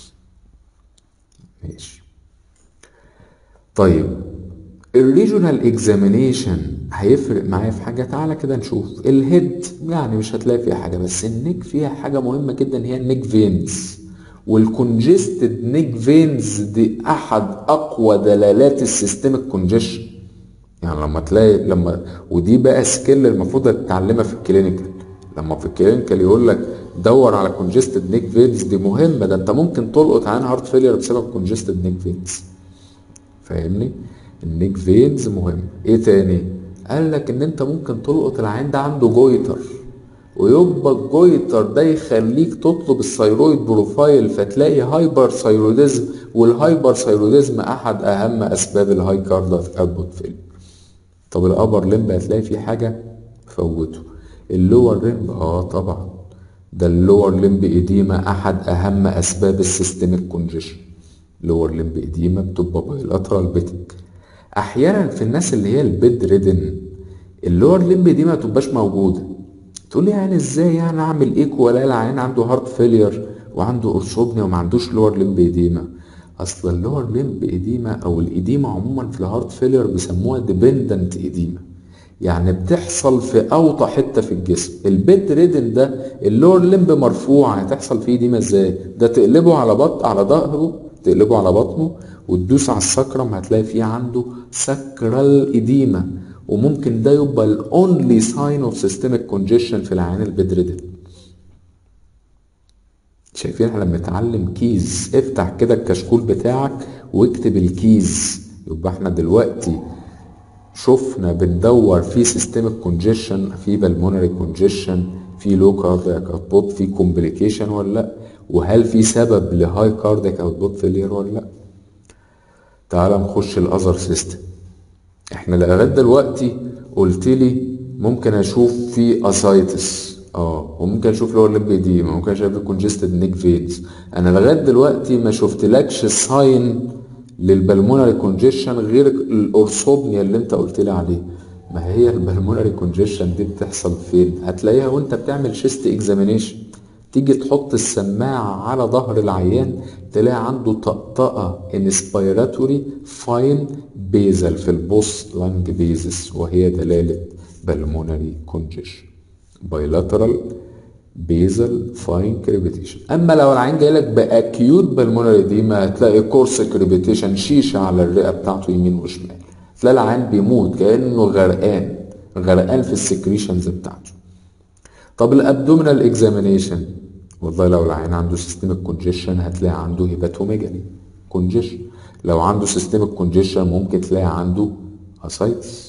[SPEAKER 1] ماشي. طيب الريجونال اكزامينيشن هيفرق معايا في حاجه. تعالى كده نشوف. الهيد يعني مش هتلاقي فيها حاجه، بس النيك فيها حاجه مهمه جدا، هي النيك فينز. والكونجستد نيك فينز دي احد اقوى دلالات السيستميك كونجيشن. يعني لما تلاقي ودي بقى سكيل المفروض تتعلمها في الكلينيكال. لما في الكلينيكال يقول لك دور على كونجستد نيك فينز، دي مهمه. ده انت ممكن تلقط عين هارت فيلير بسبب كونجستد نيك فينز. فاهمني؟ النيك فينز مهم. ايه تاني؟ قال لك ان انت ممكن تلقط العين ده عنده جويتر، ويبقى الجويتر ده يخليك تطلب الثيرويد بروفايل، فتلاقي هايبر ثيروديزم. والهايبر ثيروديزم احد اهم اسباب الهاي كاردياك اوتبوت فيل. طب الابر لمب هتلاقي فيه حاجه؟ فوته. اللور لمب طبعا، ده اللور لمب اديما احد اهم اسباب السيستميك كونجيشن. لور لمب اديما بتبقى بايلاترال بيتك. احيانا في الناس اللي هي البيد ريدن اللور لمب دي ما تبقاش موجوده. تقول لي يعني ازاي يعني اعمل ايكو ولا العيان عنده هارت فيلير وعنده اورثوبنيا وما عندوش لور لمب اديما؟ اصل اللور لمب اديما او الاديما عموما في الهارت فيلير بيسموها ديبندنت اديما، يعني بتحصل في اوطى حته في الجسم. البيد ريدن ده اللور لمب مرفوع، هتحصل فيه اديما ازاي؟ ده تقلبه على ظهره، تقلبه على بطنه وتدوس على السكرم، هتلاقي فيه عنده سكرال اديما. وممكن ده يبقى الاونلي ساين اوف سيستميك كونجيشن في العيان البيد ريدن. شايفين احنا بنتعلم كيز؟ افتح كده الكشكول بتاعك واكتب الكيز. يبقى احنا دلوقتي شفنا بندور في سيستميك كونجيشن، في بالمونري كونجيشن، في لو كاردياك اوتبوت، في كومبليكيشن ولا لا، وهل في سبب لهاي كاردياك اوتبوت فيلير ولا لا. تعال نخش الاذر سيستم. احنا لغايه دلوقتي قلت لي ممكن اشوف في اسايتس وممكن اشوف لور لمب اديما، ممكن اشوف كونجستد نيك فينز. انا لغايه دلوقتي ما شفتلكش ساين للبلمونري كونجيشن غير الاورثوبنيا اللي انت قلت لي عليه. ما هي البلمونري كونجيشن دي بتحصل فين؟ هتلاقيها وانت بتعمل شيست اكزامينيشن. تيجي تحط السماعه على ظهر العيان تلاقي عنده طقطقه انسبيراتوري فاين بيزل في البوست لانج بيزس، وهي دلاله بالمونري كونجيشن. بايلاترال بيزل فاين كريبيتيشن. اما لو العين جاي لك باكيوت بالمونري ديما هتلاقي كورس كريبيتيشن، شيشه على الرئه بتاعته يمين وشمال. تلاقي العين بيموت كانه غرقان في السكريشنز بتاعته. طب الابدومينال اكزامينيشن، والله لو العين عنده سيستميك كونجيشن هتلاقي عنده هيباتوميجالي كونجيشن. لو عنده سيستميك كونجيشن ممكن تلاقي عنده اسايتس.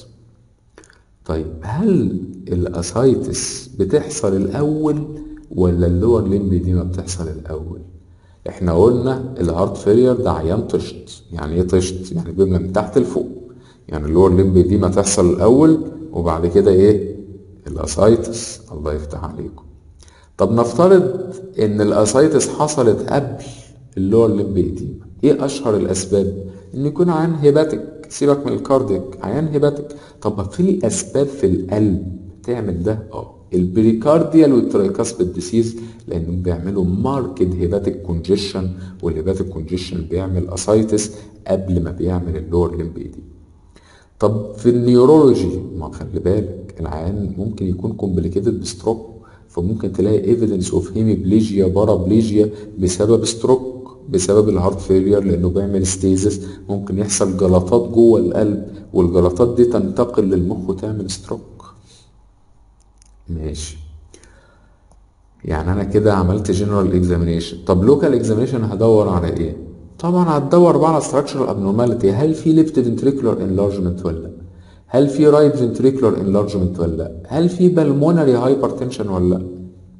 [SPEAKER 1] طيب هل الاسايتس بتحصل الاول ولا اللور لمب دي ما بتحصل الاول؟ احنا قلنا الهارت فيلير ده عيان طشت. يعني ايه طشت؟ يعني بيبقى من تحت لفوق. يعني اللور لمب دي ما تحصل الاول وبعد كده ايه؟ الاسايتس. الله يفتح عليكم. طب نفترض ان الاسايتس حصلت قبل اللور لمب اديما، ايه اشهر الاسباب؟ ان يكون عيان هيباتيك. سيبك من الكارديك، عيان هيباتيك. طب في اسباب في القلب تعمل ده؟ البريكارديال والترايكاسبيد ديسيز، لانهم بيعملوا ماركد هيباتيك كونجيشن، والهيباتيك كونجيشن بيعمل اسايتس قبل ما بيعمل اللور لمب اديما. طب في النيورولوجي، ما خلي بالك العيان ممكن يكون كومبليكيتد بستروك، فممكن تلاقي ايفيدنس اوف هيميبليجيا بارابليجيا بسبب ستروك، بسبب الهارت فيلير، لانه بيعمل ستيزس. ممكن يحصل جلطات جوه القلب والجلطات دي تنتقل للمخ وتعمل ستروك. ماشي. يعني انا كده عملت جنرال اكزامينيشن. طب لوكال اكزامينيشن هدور على ايه؟ طبعا هتدور بقى على structural abnormality. هل في left ventricular enlargement ولا لا؟ هل في right ventricular enlargement ولا لا؟ هل في pulmonary hypertension ولا لا؟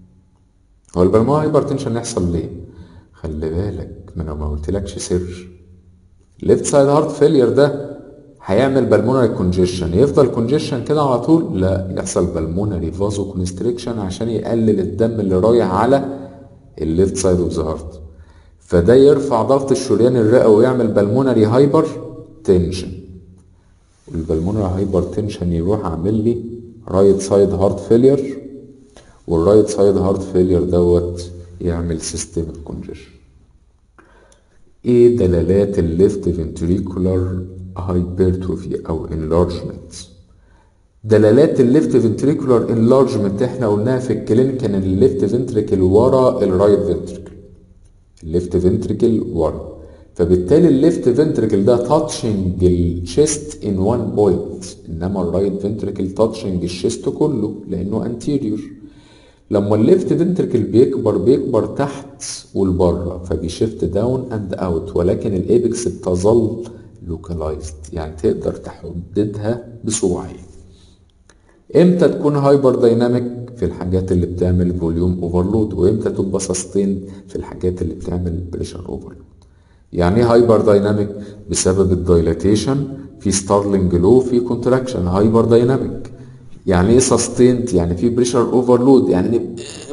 [SPEAKER 1] هو البلمونري هايبرتنشن يحصل ليه؟ خلي بالك، ما انا ما قلتلكش سر. left side heart failure ده هيعمل بالمونري كونجيشن. يفضل كونجيشن كده على طول؟ لا، يحصل بالمونري فازو كونستريكشن عشان يقلل الدم اللي رايح على الليفت سايد اوف ذا هارت. فده يرفع ضغط الشريان الرئوي ويعمل بالمونري هايبر تنشن، والبلمونري هايبر تنشن يروح عامل لي رايت سايد هارت فيلير، والرايت سايد هارت فيلير دوت يعمل سيستميك كونجيشن. ايه دلالات الليفت فنتريكولار هايبرتروفي او انلارجمنت؟ دلالات الليفت فنتريكولار انلارجمنت احنا قلناها في الكلينيك ان الليفت فنتريكل ورا الرايت فنتريكل، الليفت فنتريكل ورا، فبالتالي الليفت فنتريكل ده تاتشنج الشيست ان وان بوينت، انما الرايت فنتريكل تاتشنج الشيست كله لانه انتيريور. لما الليفت فنتريكل بيكبر تحت والبره فبيشفت داون اند اوت، ولكن الايبكس بتظل لوكالايزد، يعني تقدر تحددها بصباعين. امتى تكون هايبر دايناميك؟ في الحاجات اللي بتعمل فوليوم اوفرلود، وامتى تبقى سستين؟ في الحاجات اللي بتعمل بريشر اوفرلود. يعني ايه هايبر دايناميك؟ بسبب الدايلاتيشن، في ستارلينج لو، في كونتراكشن، هايبر دايناميك. يعني ايه سستيند؟ يعني في بريشر اوفرلود، يعني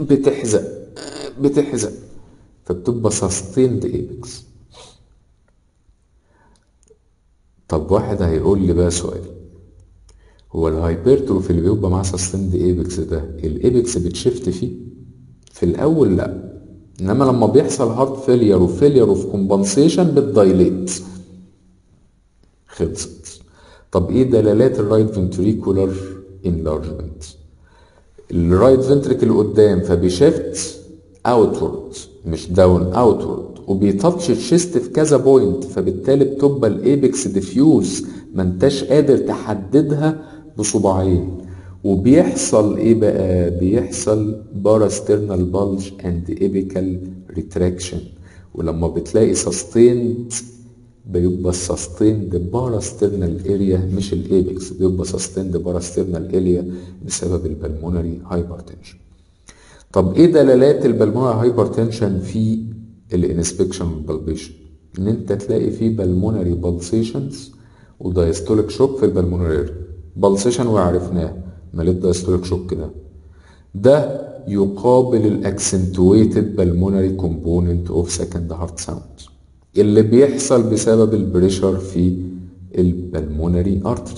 [SPEAKER 1] بتحزق فبتبقى سستيند ايبكس. طب واحد هيقول لي بقى سؤال، هو الهايبرتروفي اللي بيبقى معاه سستيند ايبكس ده الايبكس بتشفت فيه؟ في الاول لا، انما لما بيحصل هارت فيلير وفيلير اوف كومبنسيشن بتدايليت. خلصت. طب ايه دلالات الرايت فنتريكولار انلارجمنت؟ الرايت فنتريكل قدام فبيشفت اوتورد مش داون، اوتورد، وبيتاتش الشيست في كذا بوينت، فبالتالي بتبقى الايبكس ديفيوز ما انتش قادر تحددها بصباعين. وبيحصل ايه بقى؟ بيحصل باراسترنال بالج اند ايبيكال ريتراكشن، ولما بتلاقي سستيند بيبقى السستيند باراسترنال اريا مش الايبكس، بيبقى سستيند باراسترنال اريا بسبب البلمونري هايبرتنشن. طب ايه دلالات البلمونري هايبرتنشن في الانسبكشن والبلبيشن؟ ان انت تلاقي فيه بلمونري بالسيشنز ودايستوليك شوك في البلمونري اريا. بالسيشن وعرفناه، مال الدايستوليك شوك ده يقابل الاكسنتويتد بالمونري كومبوننت اوف سكند هارت ساوند اللي بيحصل بسبب البريشر في البلمونري ارتري.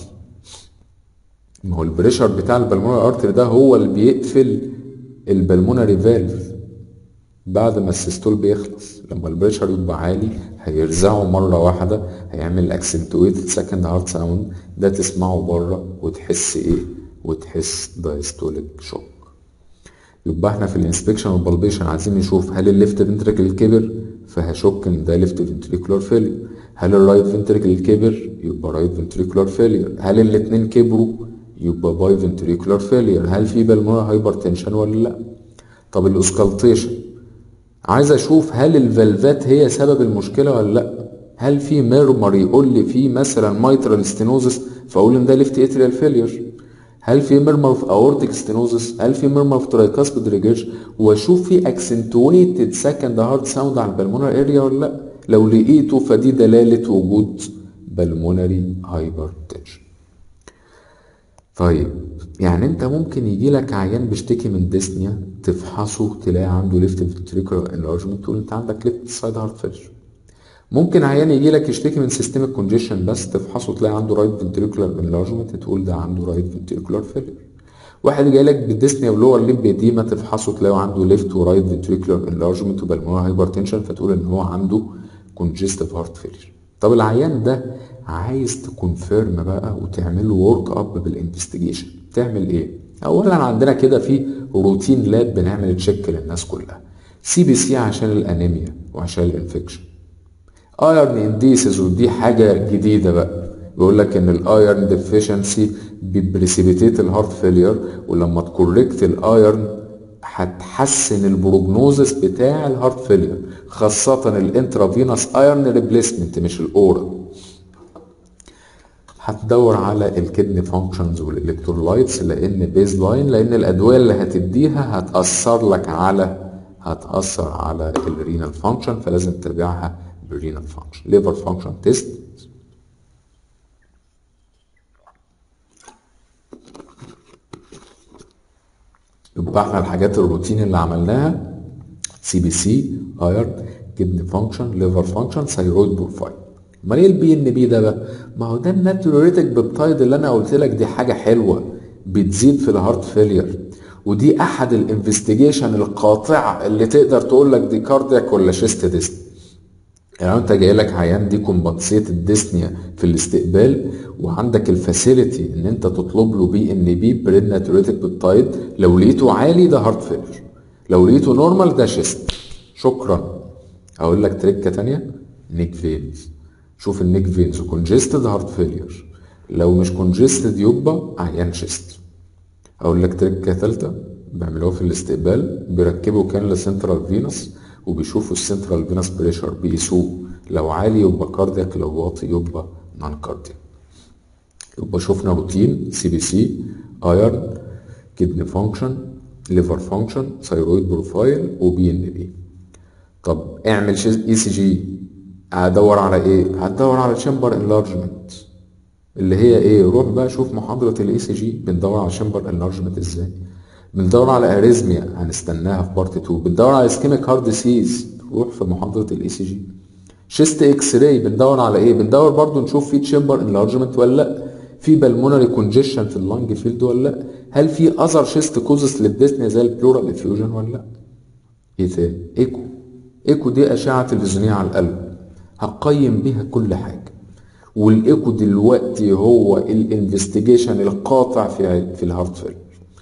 [SPEAKER 1] ما هو البريشر بتاع البلمونري ارتري ده هو اللي بيقفل البلمونري فالف بعد ما السيستول بيخلص. لما البريشر يبقى عالي هيرزعه مره واحده، هيعمل اكسنتويتد سكند هارت ساوند، ده تسمعه بره وتحس ايه؟ وتحس دايستوليك شوك. يبقى احنا في الانسبكشن والبالبيشن عايزين نشوف هل الليفت فنتريكل كبر، فهشك ان ده ليفت فنتريكولار فيلير. هل الرايت فنتريكل كبر؟ يبقى رايت فنتريكولار فيلير. هل الاثنين كبروا؟ يبقى باي فنتريكولار فيلير. هل في بالمونري هايبرتنشن ولا لا؟ طب الاوسكالتيشن عايز اشوف هل الفالفات هي سبب المشكله ولا لا. هل في ميرمر يقول لي في مثلا مايترال ستينوزس فاقول ان ده ليفت اتريال فيلير؟ هل في ميرمر في اورتيك ستينوزس؟ هل في ميرمر في ترايكاسبيد ريجيرش؟ واشوف في اكسنتويتد سكند هارت ساوند على البلمونري اريا ولا لا. لو لقيته فدي دلاله وجود بالمونري هايبرتنشن. طيب يعني انت ممكن يجي لك عيان بيشتكي من ديسنيا، تفحصه تلاقي عنده ليفت فنتريكولار انلارجمنت، تقول انت عندك ليفت سايد هارت فيلير. ممكن عيان يجي لك يشتكي من سيستميك كونجيشن بس، تفحصه تلاقي عنده رايت فنتريكولار انلارجمنت، تقول ده عنده رايت فنتريكولار فيلير. واحد جاي لك بالديسنيا ولور ليمب اديما، تفحصه تلاقي عنده ليفت ورايت فنتريكولار انلارجمنت وبالمونري هايبرتنشن، فتقول ان هو عنده كونجستيف هارت فيلير. طب العيان ده عايز تكونفيرم بقى وتعمل له ورك اب بالانفستيجيشن، تعمل ايه؟ اولا عندنا كده في روتين لاب بنعمل تشيك للناس كلها، سي بي سي عشان الانيميا وعشان الانفكشن، ايرن انديسز، ودي حاجه جديده بقى، بيقول لك ان الايرن ديفيشنسي بيبريسيبيتيت الهارت فيلير، ولما تكوركت الايرن هتحسن البروجنوزس بتاع الهارت فيلير، خاصه الانترافينوس ايرن ريبليسمنت مش الاورال. هتدور على الكدني فانكشنز والالكترولايتس لان بيز لاين، لان الادويه اللي هتديها هتاثر على الرينال فانكشن، فلازم تتابعها بالرينال فانكشن. ليفر فانكشن تيست، يبقى احنا الحاجات الروتين اللي عملناها سي بي سي، ايرن، كدني فانكشن، ليفر فانكشن، ثايرويد بروفايل. امال ايه البي ان بي ده بقى؟ ما هو ده الناتريوريتك بيبتايد اللي انا قلت لك دي حاجه حلوه بتزيد في الهارت فيلير، ودي احد الانفستيجيشن القاطعه اللي تقدر تقول لك دي كاردياك ولا شيست ديسني. يعني لو انت جاي لك عيان دي كومبنسيت الديسنيا في الاستقبال وعندك الفاسيلتي ان انت تطلب له بي ان بي برين ناتريوريتك بيبتايد، لو لقيته عالي ده هارت فيلير، لو لقيته نورمال ده شيست. شكرا. اقول لك تريكه تانية، نيك فينز. شوف النيك فينز كونجستد هارت فيلير، لو مش كونجستد يبقى عيان شيست. اقول لك تريكه ثالثه بيعملوها في الاستقبال، بيركبوا كان لسنترال فينس وبيشوفوا السنترال فينس بريشر بيقيسوه، لو عالي يبقى كاردياك، لو واطي يبقى نون كاردياك. يبقى شفنا روتين سي بي سي، ايرن، كدني فانكشن، ليفر فانكشن، ثايرويد بروفايل، وبي ان بي. طب اعمل اي سي جي، هدور على ايه؟ هتدور على تشامبر انلارجمنت اللي هي ايه؟ روح بقى شوف محاضرة الاي سي جي بندور على تشامبر انلارجمنت ازاي. بندور على اريزميا هنستناها في بارت 2. بندور على اسكيميك هارت ديسيز، روح في محاضرة الاي سي جي. شيست اكس راي بندور على ايه؟ بندور برضو نشوف في تشامبر انلارجمنت ولا لا، في بالمونري كونجيشن في اللنج فيلد ولا لا، هل في اذر شيست كوزس للديسنيا زي البلورال افيوجن ولا لا. ايه تاني؟ ايكو. ايكو دي اشعة تلفزيونية على القلب، هقيم بيها كل حاجة. والايكو دلوقتي هو الانفستيجيشن القاطع في الهارت فيلر.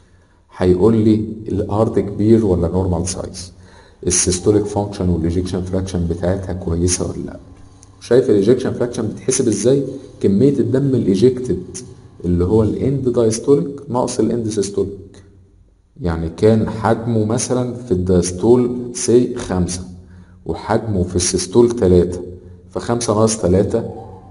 [SPEAKER 1] هيقول لي الهارت كبير ولا نورمال سايز، السيستوليك فانكشن والايجكشن فراكشن بتاعتها كويسه ولا لا. شايف الايجكشن فراكشن بتحسب ازاي؟ كميه الدم الايجكتد اللي هو الاند دايستوليك ناقص الاند سيستوليك. يعني كان حجمه مثلا في الدايستول سي 5 وحجمه في السيستول 3، ف5 ناقص 3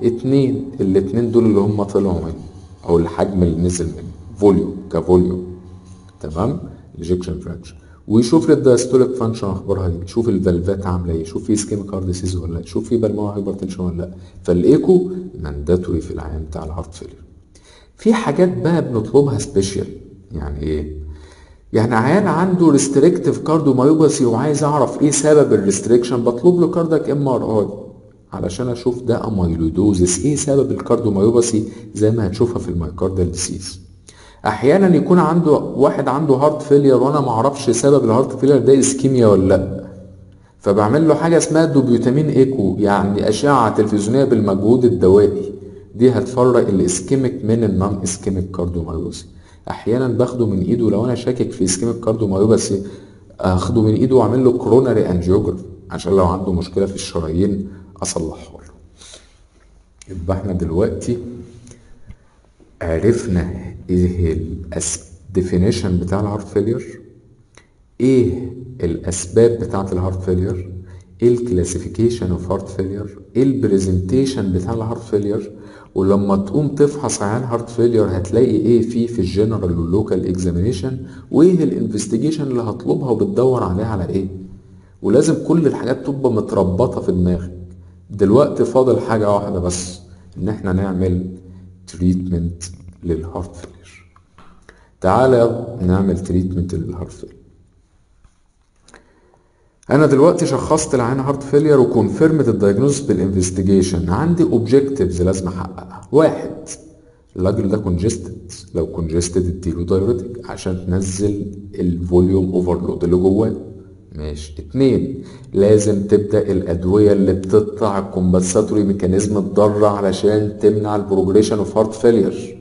[SPEAKER 1] 2، الاتنين دول اللي هم طلعوا منه او الحجم اللي نزل منه فوليوم كفوليوم. تمام. الايجكشن فراكشن. ويشوف الدايستوليك فانكشن اخبارها ايه، يشوف الفالفات عامله ايه، يشوف في اسكيميك هارت ديسيز ولا لا، يشوف في بالمونري هايبرتنشن ولا لا. فالايكو مانداتوري في العيان بتاع الهارت فيلير. في حاجات بقى بنطلبها سبيشال. يعني ايه؟ يعني عيان عنده ريستريكتيف كارديومايوباثي وعايز اعرف ايه سبب الريستريكشن، بطلب له كاردياك ام ار اي علشان اشوف ده اميلودوزس، ايه سبب الكارديومايوباثي زي ما هتشوفها في المايكارديال ديسيز. احيانا يكون عنده واحد عنده هارت فيلير وانا ما اعرفش سبب الهارت فيلير ده اسكيميا ولا لا، فبعمل له حاجه اسمها دوبيوتامين ايكو، يعني اشعه تلفزيونيه بالمجهود الدوائي، دي هتفرق الاسكيميك من النون اسكيميك كارديومايوباثي. احيانا باخده من ايده لو انا شاكك في اسكيميك كارديومايوباثي، اخده من ايده واعمل له كروناري انجيوجرافي عشان لو عنده مشكله في الشرايين اصلحها له. يبقى احنا دلوقتي عرفنا ايه الديفينيشن بتاع الهارت فيلير، ايه الاسباب بتاعه الهارت فيلير، ايه الكلاسيفيكيشن اوف هارت فيلير، ايه البرزنتيشن بتاع الهارت فيلير، ولما تقوم تفحص عيان هارت فيلير هتلاقي ايه فيه في الجنرال واللوكال اكزامينيشن، وايه الانفستيجيشن اللي هطلبها وبتدور عليها على ايه. ولازم كل الحاجات تبقى متربطه في دماغك. دلوقتي فاضل حاجه واحده بس، ان احنا نعمل تريتمنت للهارت فيلير. تعالى نعمل تريتمنت للهارت فيلير. انا دلوقتي شخصت العين هارت فيلير وكونفيرمد الدايجنوز بالانفستيجيشن، عندي اوبجكتيفز لازم احققها. واحد، الراجل ده كونجستد، لو كونجستد اديله دايوريتك عشان تنزل الفوليوم اوفرلود اللي جواه. ماشي. اتنين، لازم تبدا الادويه اللي بتقطع الكومبنساتوري ميكانيزم الضاره علشان تمنع البروجريشن اوف هارت فيلير.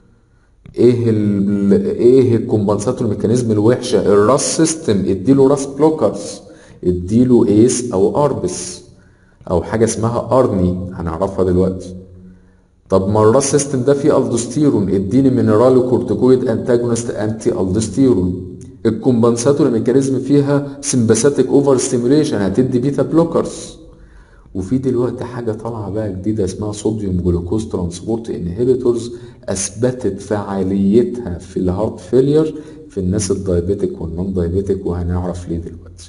[SPEAKER 1] ايه الكومبنساتور ميكانيزم الوحشه؟ الراس سيستم، اديله راس بلوكرز، اديله ايس او اربس او حاجه اسمها ارني هنعرفها دلوقتي. طب ما الراس سيستم ده فيه الدوستيرون، اديني مينرالو كورتيكويد انتاجونست انتي الدوستيرون. الكومبنساتور ميكانيزم فيها سمباثيك اوفر ستيميوليشن، هتدي بيتا بلوكرز. وفي دلوقتي حاجة طالعة بقى جديدة اسمها صوديوم جلوكوز ترانسبورت انهبيتورز، اثبتت فعاليتها في الهارت فيلير في الناس الدايبيتك والنون دايبيتك، وهنعرف ليه دلوقتي.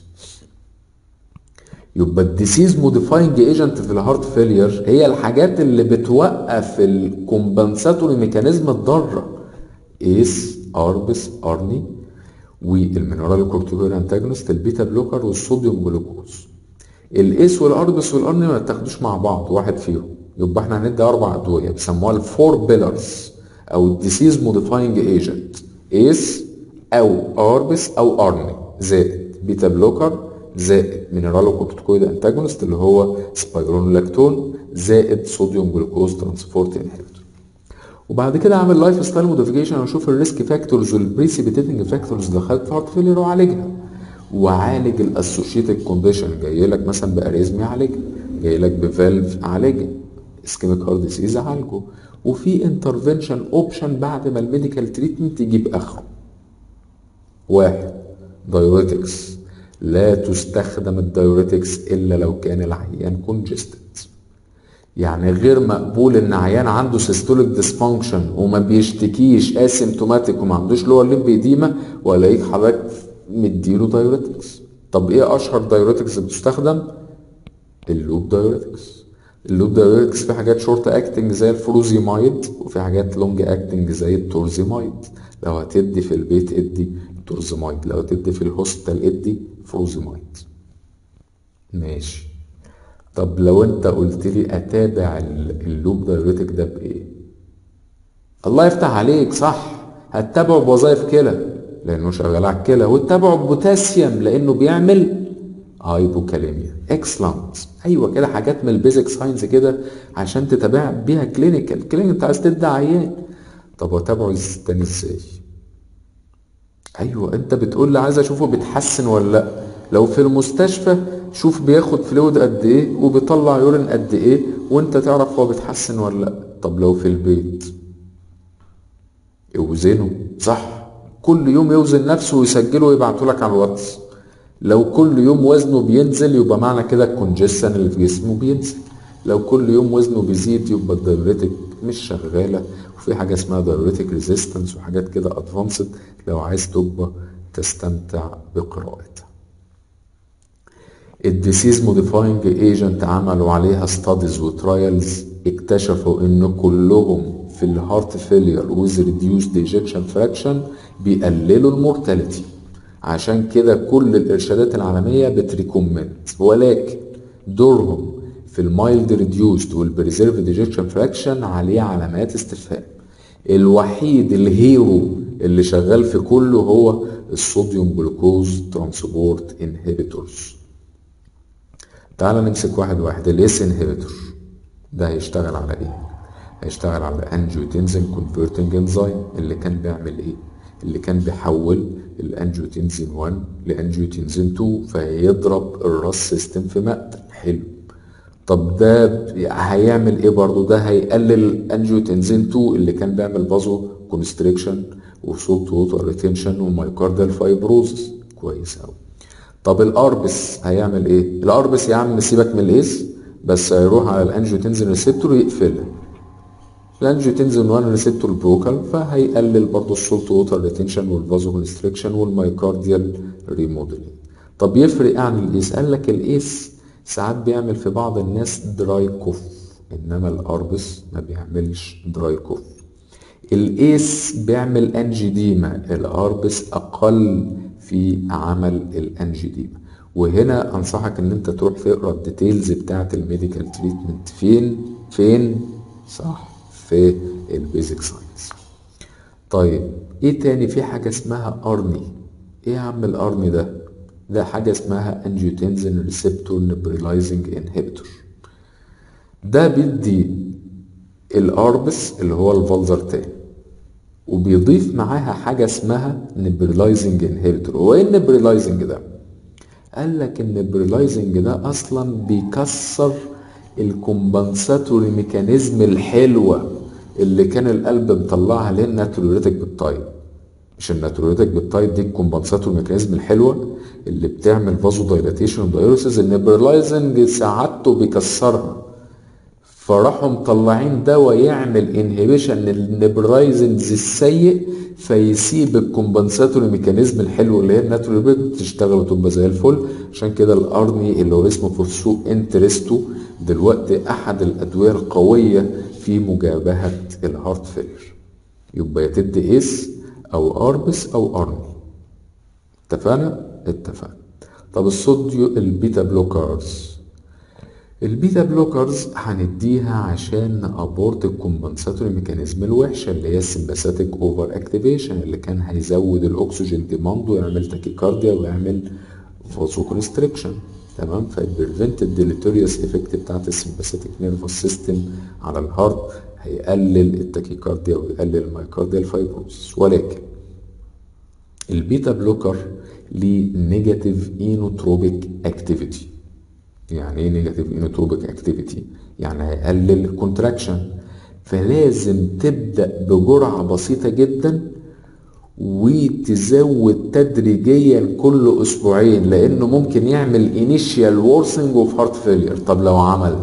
[SPEAKER 1] يبقى الديسيز موديفاينج ايجنت في الهارت فيلير هي الحاجات اللي بتوقف الكومبنساتوري ميكانيزم الضاره، ايس، اربس، ارني، والمينرال كورتيكويد انتاجونست، البيتا بلوكر، والصوديوم جلوكوز. الايس والاربس والارني ما تاخدوش مع بعض واحد فيهم، يبقى احنا هندي 4 ادويه بيسموها الفور بيلرز او الديسيز موديفاينج ايجنت، ايس او اربس او ارني زائد بيتا بلوكر زائد مينرالوكورتيكويد انتاجونست اللي هو سبايرونولاكتون زائد صوديوم جلوكوز ترانسبورت انهبيتور. وبعد كده اعمل لايف ستايل موديفيكيشن واشوف الريسك فاكتورز والبريسيبيتيتنج فاكتورز اللي دخلت في هارت فيلير واعالجها، وعالج الاسوشيتد كونديشن. جاي لك مثلا باريزمي اعالجها، جاي لك بفالف اعالجها، اسكيميك هارت ديسيز اعالجه، وفي انترفنشن اوبشن بعد ما الميديكال تريتمنت يجيب اخره. 1. دايوريتكس، لا تستخدم الدايوريتكس الا لو كان العيان كونجستد، يعني غير مقبول ان عيان عنده سيستوليك ديسفانكشن وما بيشتكيش اسيمتوماتيك وما عندوش لور ليمب ايديما والاقيك حضرتك مديله دايوريتكس. طب ايه اشهر دايوريتكس بتستخدم؟ اللوب دايوريتكس. اللوب دايوريتكس في حاجات شورت اكتنج زي الفروزيمايد وفي حاجات لونج اكتنج زي التورزيمايد. لو هتدي في البيت ادي تورزيمايد، لو هتدي في الهوسبيتال ادي فروزيمايد. ماشي. طب لو انت قلت لي اتابع اللوب دايوريتك ده بايه؟ الله يفتح عليك، صح، هتتابعه بوظائف كلى لانه شغال على الكلى، وتتابعه ببوتاسيوم لانه بيعمل هايبوكاليميا. اكسلنت. ايوه كده حاجات من البيزك ساينس كده عشان تتابع بيها كلينيكال انت عايز تدي عيان. طب واتابعه تاني ازاي؟ ايوه انت بتقول لي عايز اشوفه بيتحسن ولا لا. لو في المستشفى شوف بياخد فلويد قد ايه وبيطلع يورين قد ايه وانت تعرف هو بيتحسن ولا لا. طب لو في البيت اوزنه، صح، كل يوم يوزن نفسه ويسجله ويبعته لك على الواتس. لو كل يوم وزنه بينزل يبقى معنى كده الكونجيشن اللي في جسمه بينزل. لو كل يوم وزنه بيزيد يبقى الدايوريتك مش شغاله، وفي حاجه اسمها دايوريتك ريزيستنس وحاجات كده ادفانسد لو عايز تبقى تستمتع بقراءتها. الديسيز موديفاينج ايجنت عملوا عليها ستاديز وترايلز، اكتشفوا ان كلهم في الهارت فيلير ويز ريديوسد ايجكشن فراكشن بيقللوا المورتاليتي. عشان كده كل الارشادات العالميه بتريكومند، ولكن دورهم في المايلد ريديوسد والبريزيرفد ايجكشن فراكشن عليه علامات استفهام. الوحيد الهيرو اللي شغال في كله هو الصوديوم جلوكوز ترانسبورت انهبيتورز. تعال نمسك واحد واحد. الاس انهبيتور ده هيشتغل على ايه؟ هيشتغل على انجيوتنزين كونفرتنج انزيم اللي كان بيعمل ايه؟ اللي كان بيحول الانجيوتنزين 1 لانجيوتنزين 2 فهيضرب الراس سيستم في مقتل. حلو. طب ده هيعمل ايه برضو؟ ده هيقلل الانجيوتنزين 2 اللي كان بيعمل فازو كونستريكشن وصوت ووتر ريتنشن ومايكاردال فايبروزس. كويس قوي. طب الاربس هيعمل ايه؟ الاربس يا عم سيبك من الايس، بس هيروح على الانجيوتنزين ريسبتور ويقفلها. الانجيوتنزين 1 ريسبتور بروكال فهيقلل برضه السولت ووتر ريتنشن والفازو كونستريكشن والمايكارديال ريموديلينج. طب يفرق عن الايس؟ قال لك الايس ساعات بيعمل في بعض الناس دراي كوف، انما الاربس ما بيعملش دراي كوف. الايس بيعمل انجيديما، الاربس اقل في عمل الانجيديما. وهنا انصحك ان انت تروح تقرا الديتيلز بتاعت الميديكال تريتمنت. فين صح، في البيزك ساينس. طيب ايه تاني؟ في حاجه اسمها ارني. ايه يا عم الارني ده حاجه اسمها انجيوتنزين ريسبتور نيبريلايزنج انهبيتور. ده بيدي الاربس اللي هو الفالزرتان وبيضيف معاها حاجه اسمها نيبريلايزنج انهبيتور. هو ايه النيبريلايزنج ده؟ قال لك النيبريلايزنج ده اصلا بيكسر الكومبنساتوري ميكانيزم الحلوه اللي كان القلب مطلعها للناتريوريتك بالتايب. مش الناتريوريتك بالتايب دي الكومبنساتوري ميكانيزم الحلوه اللي بتعمل فازو دايلاتيشن ودايوريسيس، النيبريلايزنج ساعته بيكسرها. فراحوا مطلعين دواء يعمل انهبيشن للنيبرايزنز السيء فيسيب الكومبنساتوري ميكانيزم الحلو اللي هي الناتريوريتك تشتغل وتبقى زي الفل. عشان كده الارني اللي هو اسمه فورسو انترستو دلوقتي احد الادويه القويه في مجابهه الهارت فيلير. يبقى يا تدي ايس او اربس او ارني. اتفقنا. طب الصوديو البيتا بلوكرز البيتا بلوكرز هنديها عشان نابورت الكومبنساتوري ميكانيزم الوحشه اللي هي السمباثيك اوفر اكتيفيشن اللي كان هيزود الاكسجين ديماند ويعمل تاكيكارديا ويعمل فازو كونستريكشن. تمام. فالبريفنت الديليتوريوس افكت بتاعت السمباثيك نيرفس سيستم على الهارت، هيقلل التاكيكارديا ويقلل المايكارديال فايبروسس. ولكن البيتا بلوكر ليه نيجاتيف اينوتروبيك اكتيفيتي. يعني ايه نيجاتيف اينوتروبيك اكتيفيتي؟ يعني هيقلل الكونتراكشن، فلازم تبدا بجرعه بسيطه جدا وتزود تدريجيا كل اسبوعين، لانه ممكن يعمل انيشيال وورسنج اوف هارت فيلير. طب لو عمل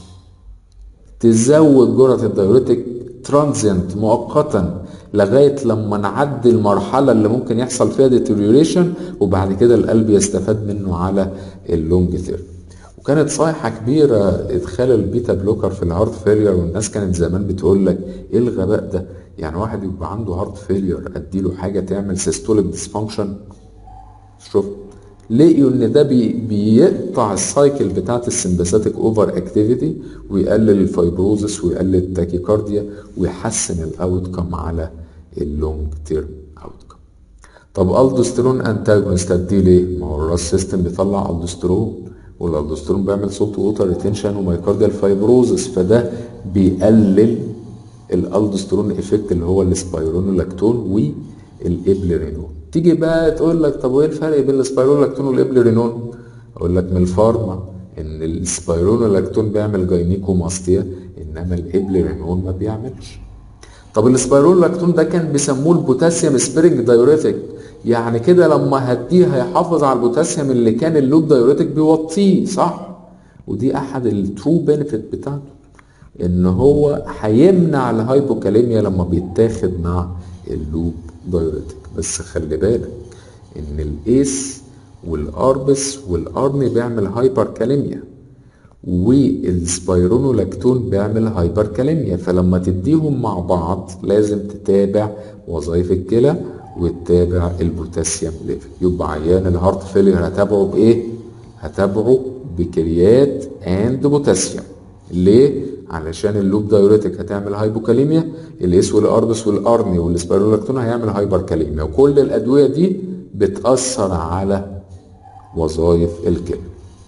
[SPEAKER 1] تزود جرعه الدايوريتك ترانزيانت مؤقتا لغايه لما نعدي المرحله اللي ممكن يحصل فيها ديتيريوريشن، وبعد كده القلب يستفاد منه على اللونج تيرم. وكانت صيحه كبيره ادخال البيتا بلوكر في الهارت فيلير، والناس كانت زمان بتقول لك ايه الغباء ده؟ يعني واحد يبقى عنده هارت فيلير اديله حاجه تعمل سيستوليك ديسفانكشن؟ شوف، لقيوا ان ده بيقطع السايكل بتاعت السمباثيك اوفر اكتيفيتي ويقلل الفايبروزس ويقلل التاكيكارديا ويحسن الاوتكم على اللونج تيرم اوتكم. طب الدوستيرون انتاجونست دي ليه؟ ما هو الراس سيستم بيطلع الدوستيرون، والالدوستيرون بيعمل سولت ووتر ريتنشن ومايكارديال فايبروزس، فده بيقلل الالدوستيرون افكت اللي هو السبايرونولاكتون والابليرينون. تيجي بقى تقول لك طب وايه الفرق بين السبايرونولاكتون والابليرينون؟ اقول لك من الفارما ان السبايرونولاكتون بيعمل جاينيكوماستيا انما الابليرينون ما بيعملش. طب السبايرونولاكتون ده كان بيسموه البوتاسيوم سبيرنج دايوريتك، يعني كده لما هديه هيحافظ على البوتاسيوم اللي كان اللوب دايوريتك بيوطيه، صح؟ ودي احد الترو بينفيت بتاعته، ان هو هيمنع الهايبوكاليميا لما بيتاخد مع اللوب دايوريتك. بس خلي بالك ان الايس والاربس والارني بيعمل هايبر كاليميا، والسبايرونولاكتون بيعمل هايبر كاليميا، فلما تديهم مع بعض لازم تتابع وظائف الكلى وتتابع البوتاسيوم ليفل. يبقى عيان الهارت فيلير هتابعه بايه؟ هتابعه بكريات اند بوتاسيوم. ليه؟ علشان اللوب دايوريتك هتعمل هايبوكاليميا، الاس والاربس والارني والسبايرونولاكتون هيعمل هايبر كاليميا، وكل الادويه دي بتاثر على وظائف الكلى.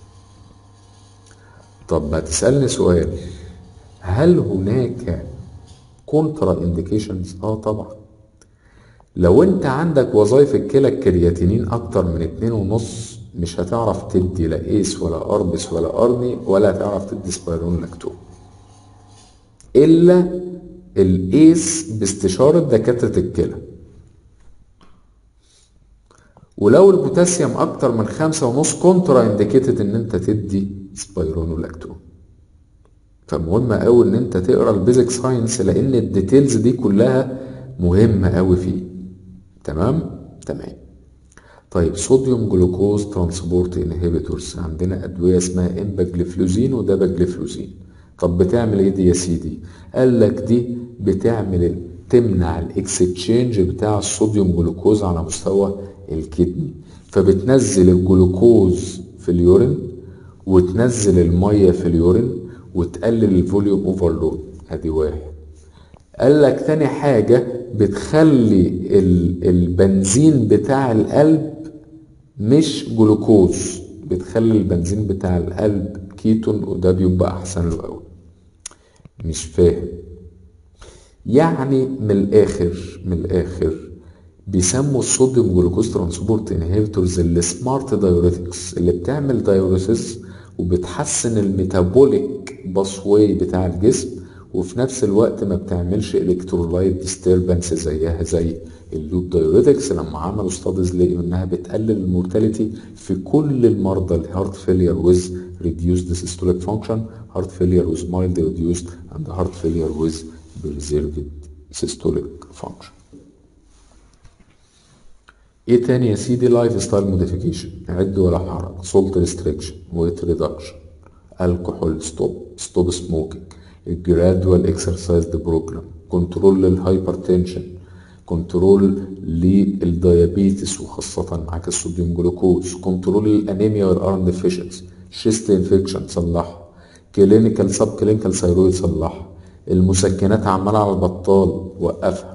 [SPEAKER 1] طب ما تسالني سؤال، هل هناك كونترا انديكيشنز؟ طبعا. لو انت عندك وظائف الكلى الكرياتينين اكتر من 2.5 مش هتعرف تدي لا ايس ولا اربس ولا ارني ولا هتعرف تدي سبايرونولاكتون الا الايس باستشارة دكاترة الكلى. ولو البوتاسيوم اكتر من 5.5 كونترا انديكيتد ان انت تدي سبايرونولاكتون. فمهم قوي ان انت تقرا البيزك ساينس لان الديتيلز دي كلها مهمة قوي فيه. تمام. طيب صوديوم جلوكوز ترانسبورت انهبيتورز، عندنا ادويه اسمها امباجليفلوزين وداباجليفلوزين. طب بتعمل ايه دي يا سيدي؟ قال لك دي تمنع الاكستشينج بتاع الصوديوم جلوكوز على مستوى الكدني، فبتنزل الجلوكوز في اليورين وتنزل الميه في اليورين وتقلل الفوليوم اوفرلود. ادي واحد. قال لك تاني حاجة بتخلي البنزين بتاع القلب مش جلوكوز، بتخلي البنزين بتاع القلب كيتون، وده بيبقى احسن له قوي. مش فاهم يعني؟ من الاخر بيسموا الصوديوم جلوكوز ترانسبورت انهبيتورز السمارت دايوريتكس، اللي بتعمل دايوريسيس وبتحسن الميتابوليك باسواي بتاع الجسم، وفي نفس الوقت ما بتعملش الكترولايت ديستربنس زيها زي اللوب دايوريتكس. لما عملوا ستاديز لقوا انها بتقلل المورتاليتي في كل المرضى الهارت فيلير with reduced systolic function, heart failure with mild reduced, and heart failure with preserved systolic function. ايه تاني يا سيدي؟ لايف ستايل موديفيكيشن، عد ولا حرج، سولت ريستريكشن، ويت ريدكشن، الكحول ستوب سموكينج، الجرادوال اكسرسايز بروجرام، كنترول للهايبرتنشن، كنترول للديابيتس وخاصة معاك الصوديوم جلوكوز، كنترول للانيميا والايرون ديفيشنسي، شيست انفكشن تصلحها، كلينيكال سب كلينيكال ثايرويد صلحها، المسكنات عمالة على البطال وقفها.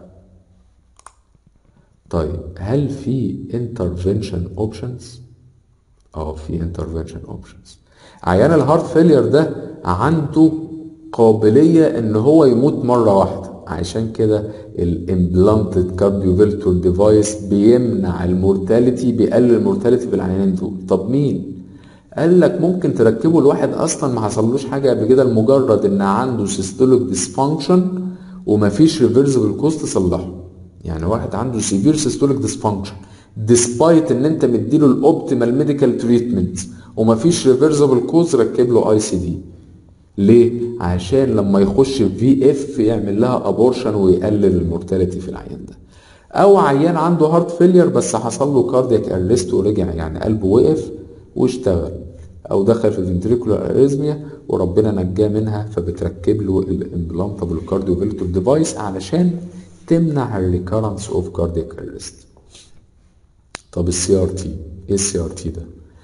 [SPEAKER 1] طيب هل في intervention options؟ في intervention options. عيان الهارت فيلير ده عنده قابلية ان هو يموت مرة واحدة، عشان كده الامبلانتد كارديوفيلتور ديفايس بيمنع المورتاليتي، بيقلل المورتاليتي في العيانين دول. طب مين؟ قال لك ممكن تركبه لواحد اصلا ما حصلوش حاجه قبل كده، لمجرد ان عنده سيستوليك ديسفانكشن ومفيش ريفرسبل كوز تصلحه. يعني واحد عنده سيفير سيستوليك ديسفانكشن ديسبايت ان انت مديله الاوبتيمال ميديكال تريتمنت ومفيش ريفرسبل كوز، ركب له اي سي دي. ليه؟ عشان لما يخش في اف يعمل لها ابورشن ويقلل المورتاليتي في العيان ده. او عيان عنده هارت فيلير بس حصل له كاردياك ارست ورجع، يعني قلبه وقف واشتغل، او دخل في فنتريكولار اريزميا وربنا نجاه منها، فبتركب له الامبلانتابل كارديوفيلتور ديفايس علشان تمنع الريكارنس اوف كاردياك ارست. طب السي ار تي، ايه السي ار تي ده؟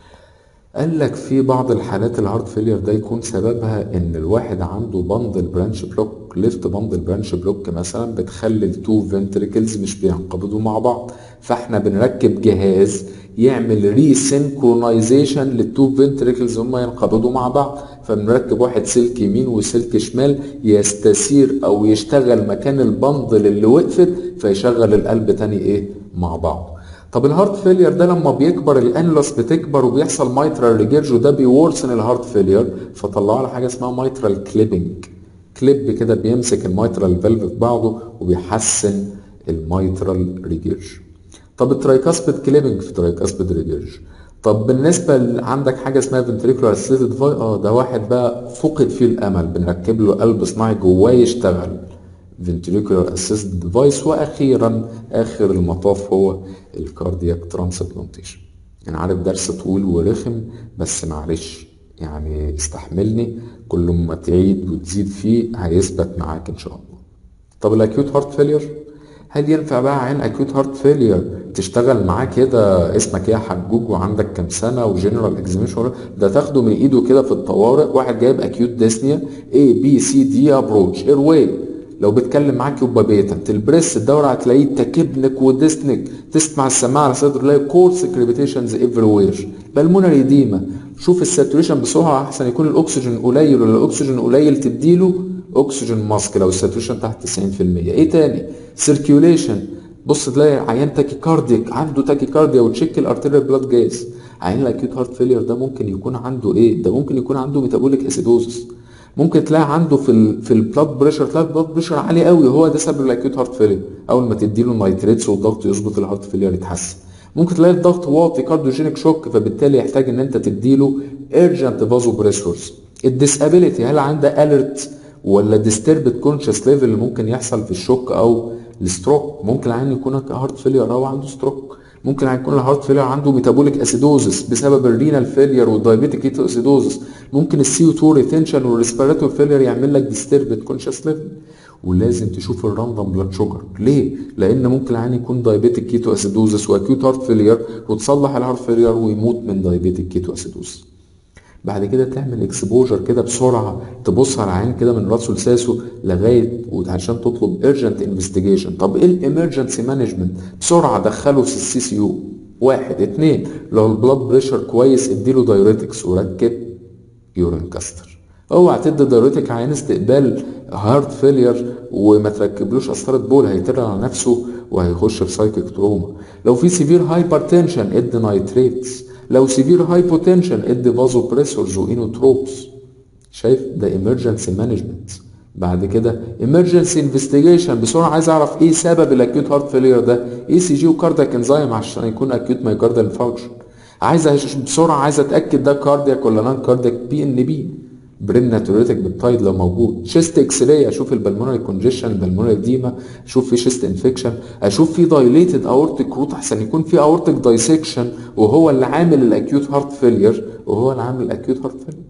[SPEAKER 1] قال لك في بعض الحالات الهارت فيلير ده يكون سببها ان الواحد عنده باندل برانش بلوك، ليفت باندل برانش بلوك مثلا، بتخلي التو فنتريكلز مش بينقبضوا مع بعض، فاحنا بنركب جهاز يعمل ري سينكرونايزيشن للتو فنتريكلز هما ينقبضوا مع بعض، فبنركب واحد سلك يمين وسلك شمال يستثير او يشتغل مكان البندل اللي وقفت فيشغل القلب تاني مع بعض. طب الهارت فيلير ده لما بيكبر الانلس بتكبر وبيحصل مايترال ريجيرج، وده بيورسن الهارت فيلير، فطلعوا على حاجه اسمها مايترال كليبنج، كليب كده بيمسك المايترال فالف في بعضه وبيحسن المايترال ريجيرج. طب الترايكاسبيد كليبنج في ترايكاسبيد ريجيرج. طب بالنسبه عندك حاجه اسمها فنتريكولار اسيستد ديفايس، ده واحد بقى فقد فيه الامل، بنركب له قلب صناعي جواه يشتغل، ventricular assisted device. واخيرا اخر المطاف هو الكاردياك ترانسبلانتيشن. انا عارف درس طويل ورخم بس معلش يعني استحملني، كل ما تعيد وتزيد فيه هيثبت معاك ان شاء الله. طب الاكيوت هارت فيلير، هل ينفع بقى عين اكيوت هارت فيلير تشتغل معاه كده اسمك ايه يا حجوج وعندك كام سنه وجنرال اكزاميشن؟ ده تاخده من ايده كده في الطوارئ، واحد جايب اكيوت ديسنيا A B C D ابروتش اير واي، لو بيتكلم معاك يبقى بيتنت، البريس الدورة هتلاقيه تكبنك وديسنك، تسمع السماعة على صدره تلاقي كورس كريبيتيشنز ايفري وير، بالمونري ديما. شوف الساتوريشن بسرعة، احسن يكون الاكسجين قليل، ولا الاكسجين قليل تديله اكسجين ماسك لو الساتوريشن تحت 90%. ايه تاني؟ سيركيوليشن، بص تلاقي عيان تاكي كارديك عنده تاكي كارديا وتشيك الارتيريال بلاد جاز. عيان الاكيوت هارت فيلير ده ممكن يكون عنده ده ممكن يكون عنده ميتابوليك اسيدوزس، ممكن تلاقي عنده في البلاد بريشر، تلاقي البلاد بريشر عالي قوي، هو ده سبب الاكيوت هارت فيلير. اول ما تديله نايتريتس والضغط يظبط الهارت فيلير يتحسن. ممكن تلاقي الضغط واطي كارديوجينيك شوك، فبالتالي يحتاج ان انت تديله ايرجنت فازو بريسورز. الديسابيليتي، هل عنده اليرت ولا ديستربد كونشس ليفل اللي ممكن يحصل في الشوك او الستروك؟ ممكن العيان يكون هارت فيلير او عنده ستروك. ممكن يكون الهارت فيلير عنده ميتابوليك اسيدوزس بسبب الرينال فيلير والدايابيتيك كيتو اسيدوزس. ممكن السي او 2 ريتنشن والريسبيراتور فيلير يعمل لك ديستربد كونشس ليفل. ولازم تشوف الراندوم بلاد شوجر، ليه؟ لان ممكن العيان يكون دايابيتيك كيتو اسيدوزس واكيوت هارت فيلير وتصلح الهارت فيلير ويموت من دايابيتيك كيتو اسيدوزس. بعد كده تعمل اكسبوجر كده بسرعه، تبص على العين كده من راسه لساسه لغايه عشان تطلب ايرجنت انفستيجيشن. طب ايه الامرجنسي مانجمنت؟ بسرعه دخله في السي سي يو. 1 2، لو البلاد بريشر كويس اديله دايوريتكس وركب يورين كاستر. اوعى تدي دايوريتك عيان استقبال هارت فيلير وما تركبلوش قسطره بول، هيتر على نفسه وهيخش في سايكيك تروما. لو في سيفير هايبرتنشن ادي نايتريتس، لو سيفير هايبوتنشن ادي فازو بريسورز وانوتروبس. شايف؟ ده emergency مانجمنت. بعد كده emergency انفستيجيشن، بسرعه عايز اعرف ايه سبب الاكيوت هارت فيلير ده، اي سي جي وكاردياك انزايم عشان يكون اكيوت مايوكاردال انفاركشن. عايز بسرعه عايز اتاكد ده كاردياك ولا نان كاردياك، بي ان بي برين ناتوريتك بالتايد لو موجود. شيست اكس راي اشوف البلمونري كونجيشن، البلمونري ديما، اشوف في شيست انفكشن، اشوف في دايليتد اورتيك روت احسن يكون في اورتيك دايسكشن وهو اللي عامل الاكيوت هارت فيلير، وهو اللي عامل الاكيوت هارت فيلير.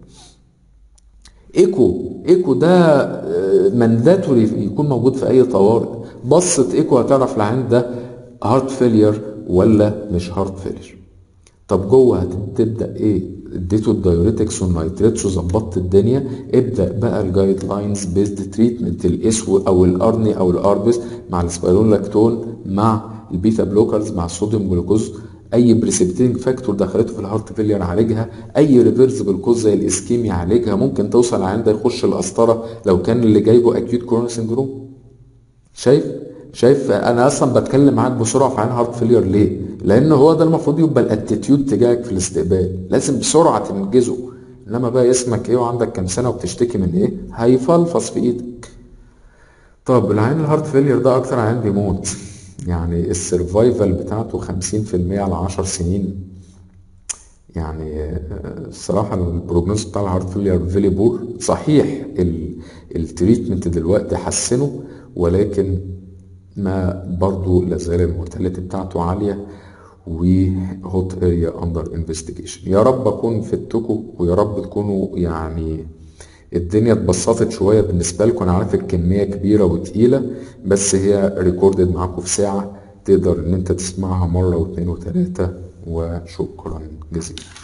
[SPEAKER 1] ايكو ده مانداتوري يكون موجود في اي طوارئ. بصت ايكو هتعرف العين ده هارت فيلير ولا مش هارت فيلير. طب جوه هتبدا اديته الدايوريتكس والنيتريتس وظبطت الدنيا، ابدا بقى الجايد لاينز بيزد تريتمنت، الاس او الارني او الاربس مع السبايرونلاكتون مع البيتا بلوكرز مع الصوديوم جلوكوز. اي بريسبتينج فاكتور دخلته في الهارت فيلير عالجها، اي ريفرسبل كوز زي الاسكيميا عالجها، ممكن توصل عند يخش القسطره لو كان اللي جايبه اكيوت كورونا سندروم. شايف انا اصلا بتكلم معاك بسرعه في عين هارت فيلير ليه؟ لان هو ده المفروض يبقى الاتيتيود تجاهك في الاستقبال، لازم بسرعه تنجزه. انما بقى اسمك ايه وعندك كام سنه وبتشتكي من ايه، هيفلفص في ايدك. طب العين الهارت فيلير ده اكتر عين بيموت، يعني السرفايفل بتاعته 50% على 10 سنين. يعني الصراحة البروجنوز بتاع الهارت فيلير فيلي بور. صحيح التريتمنت دلوقتي حسنه، ولكن ما برضو لازال المورتاليتي بتاعته عالية وهوت اريا اندر انفستيجيشن. يا رب اكون فدتكم، ويا رب تكونوا يعني الدنيا اتبسطت شوية بالنسبة لكم. انا عارف الكمية كبيرة وتقيلة، بس هي ريكوردد معاكم في ساعة، تقدر ان انت تسمعها مرة واثنين وثلاثة. وشكرا جزيلا.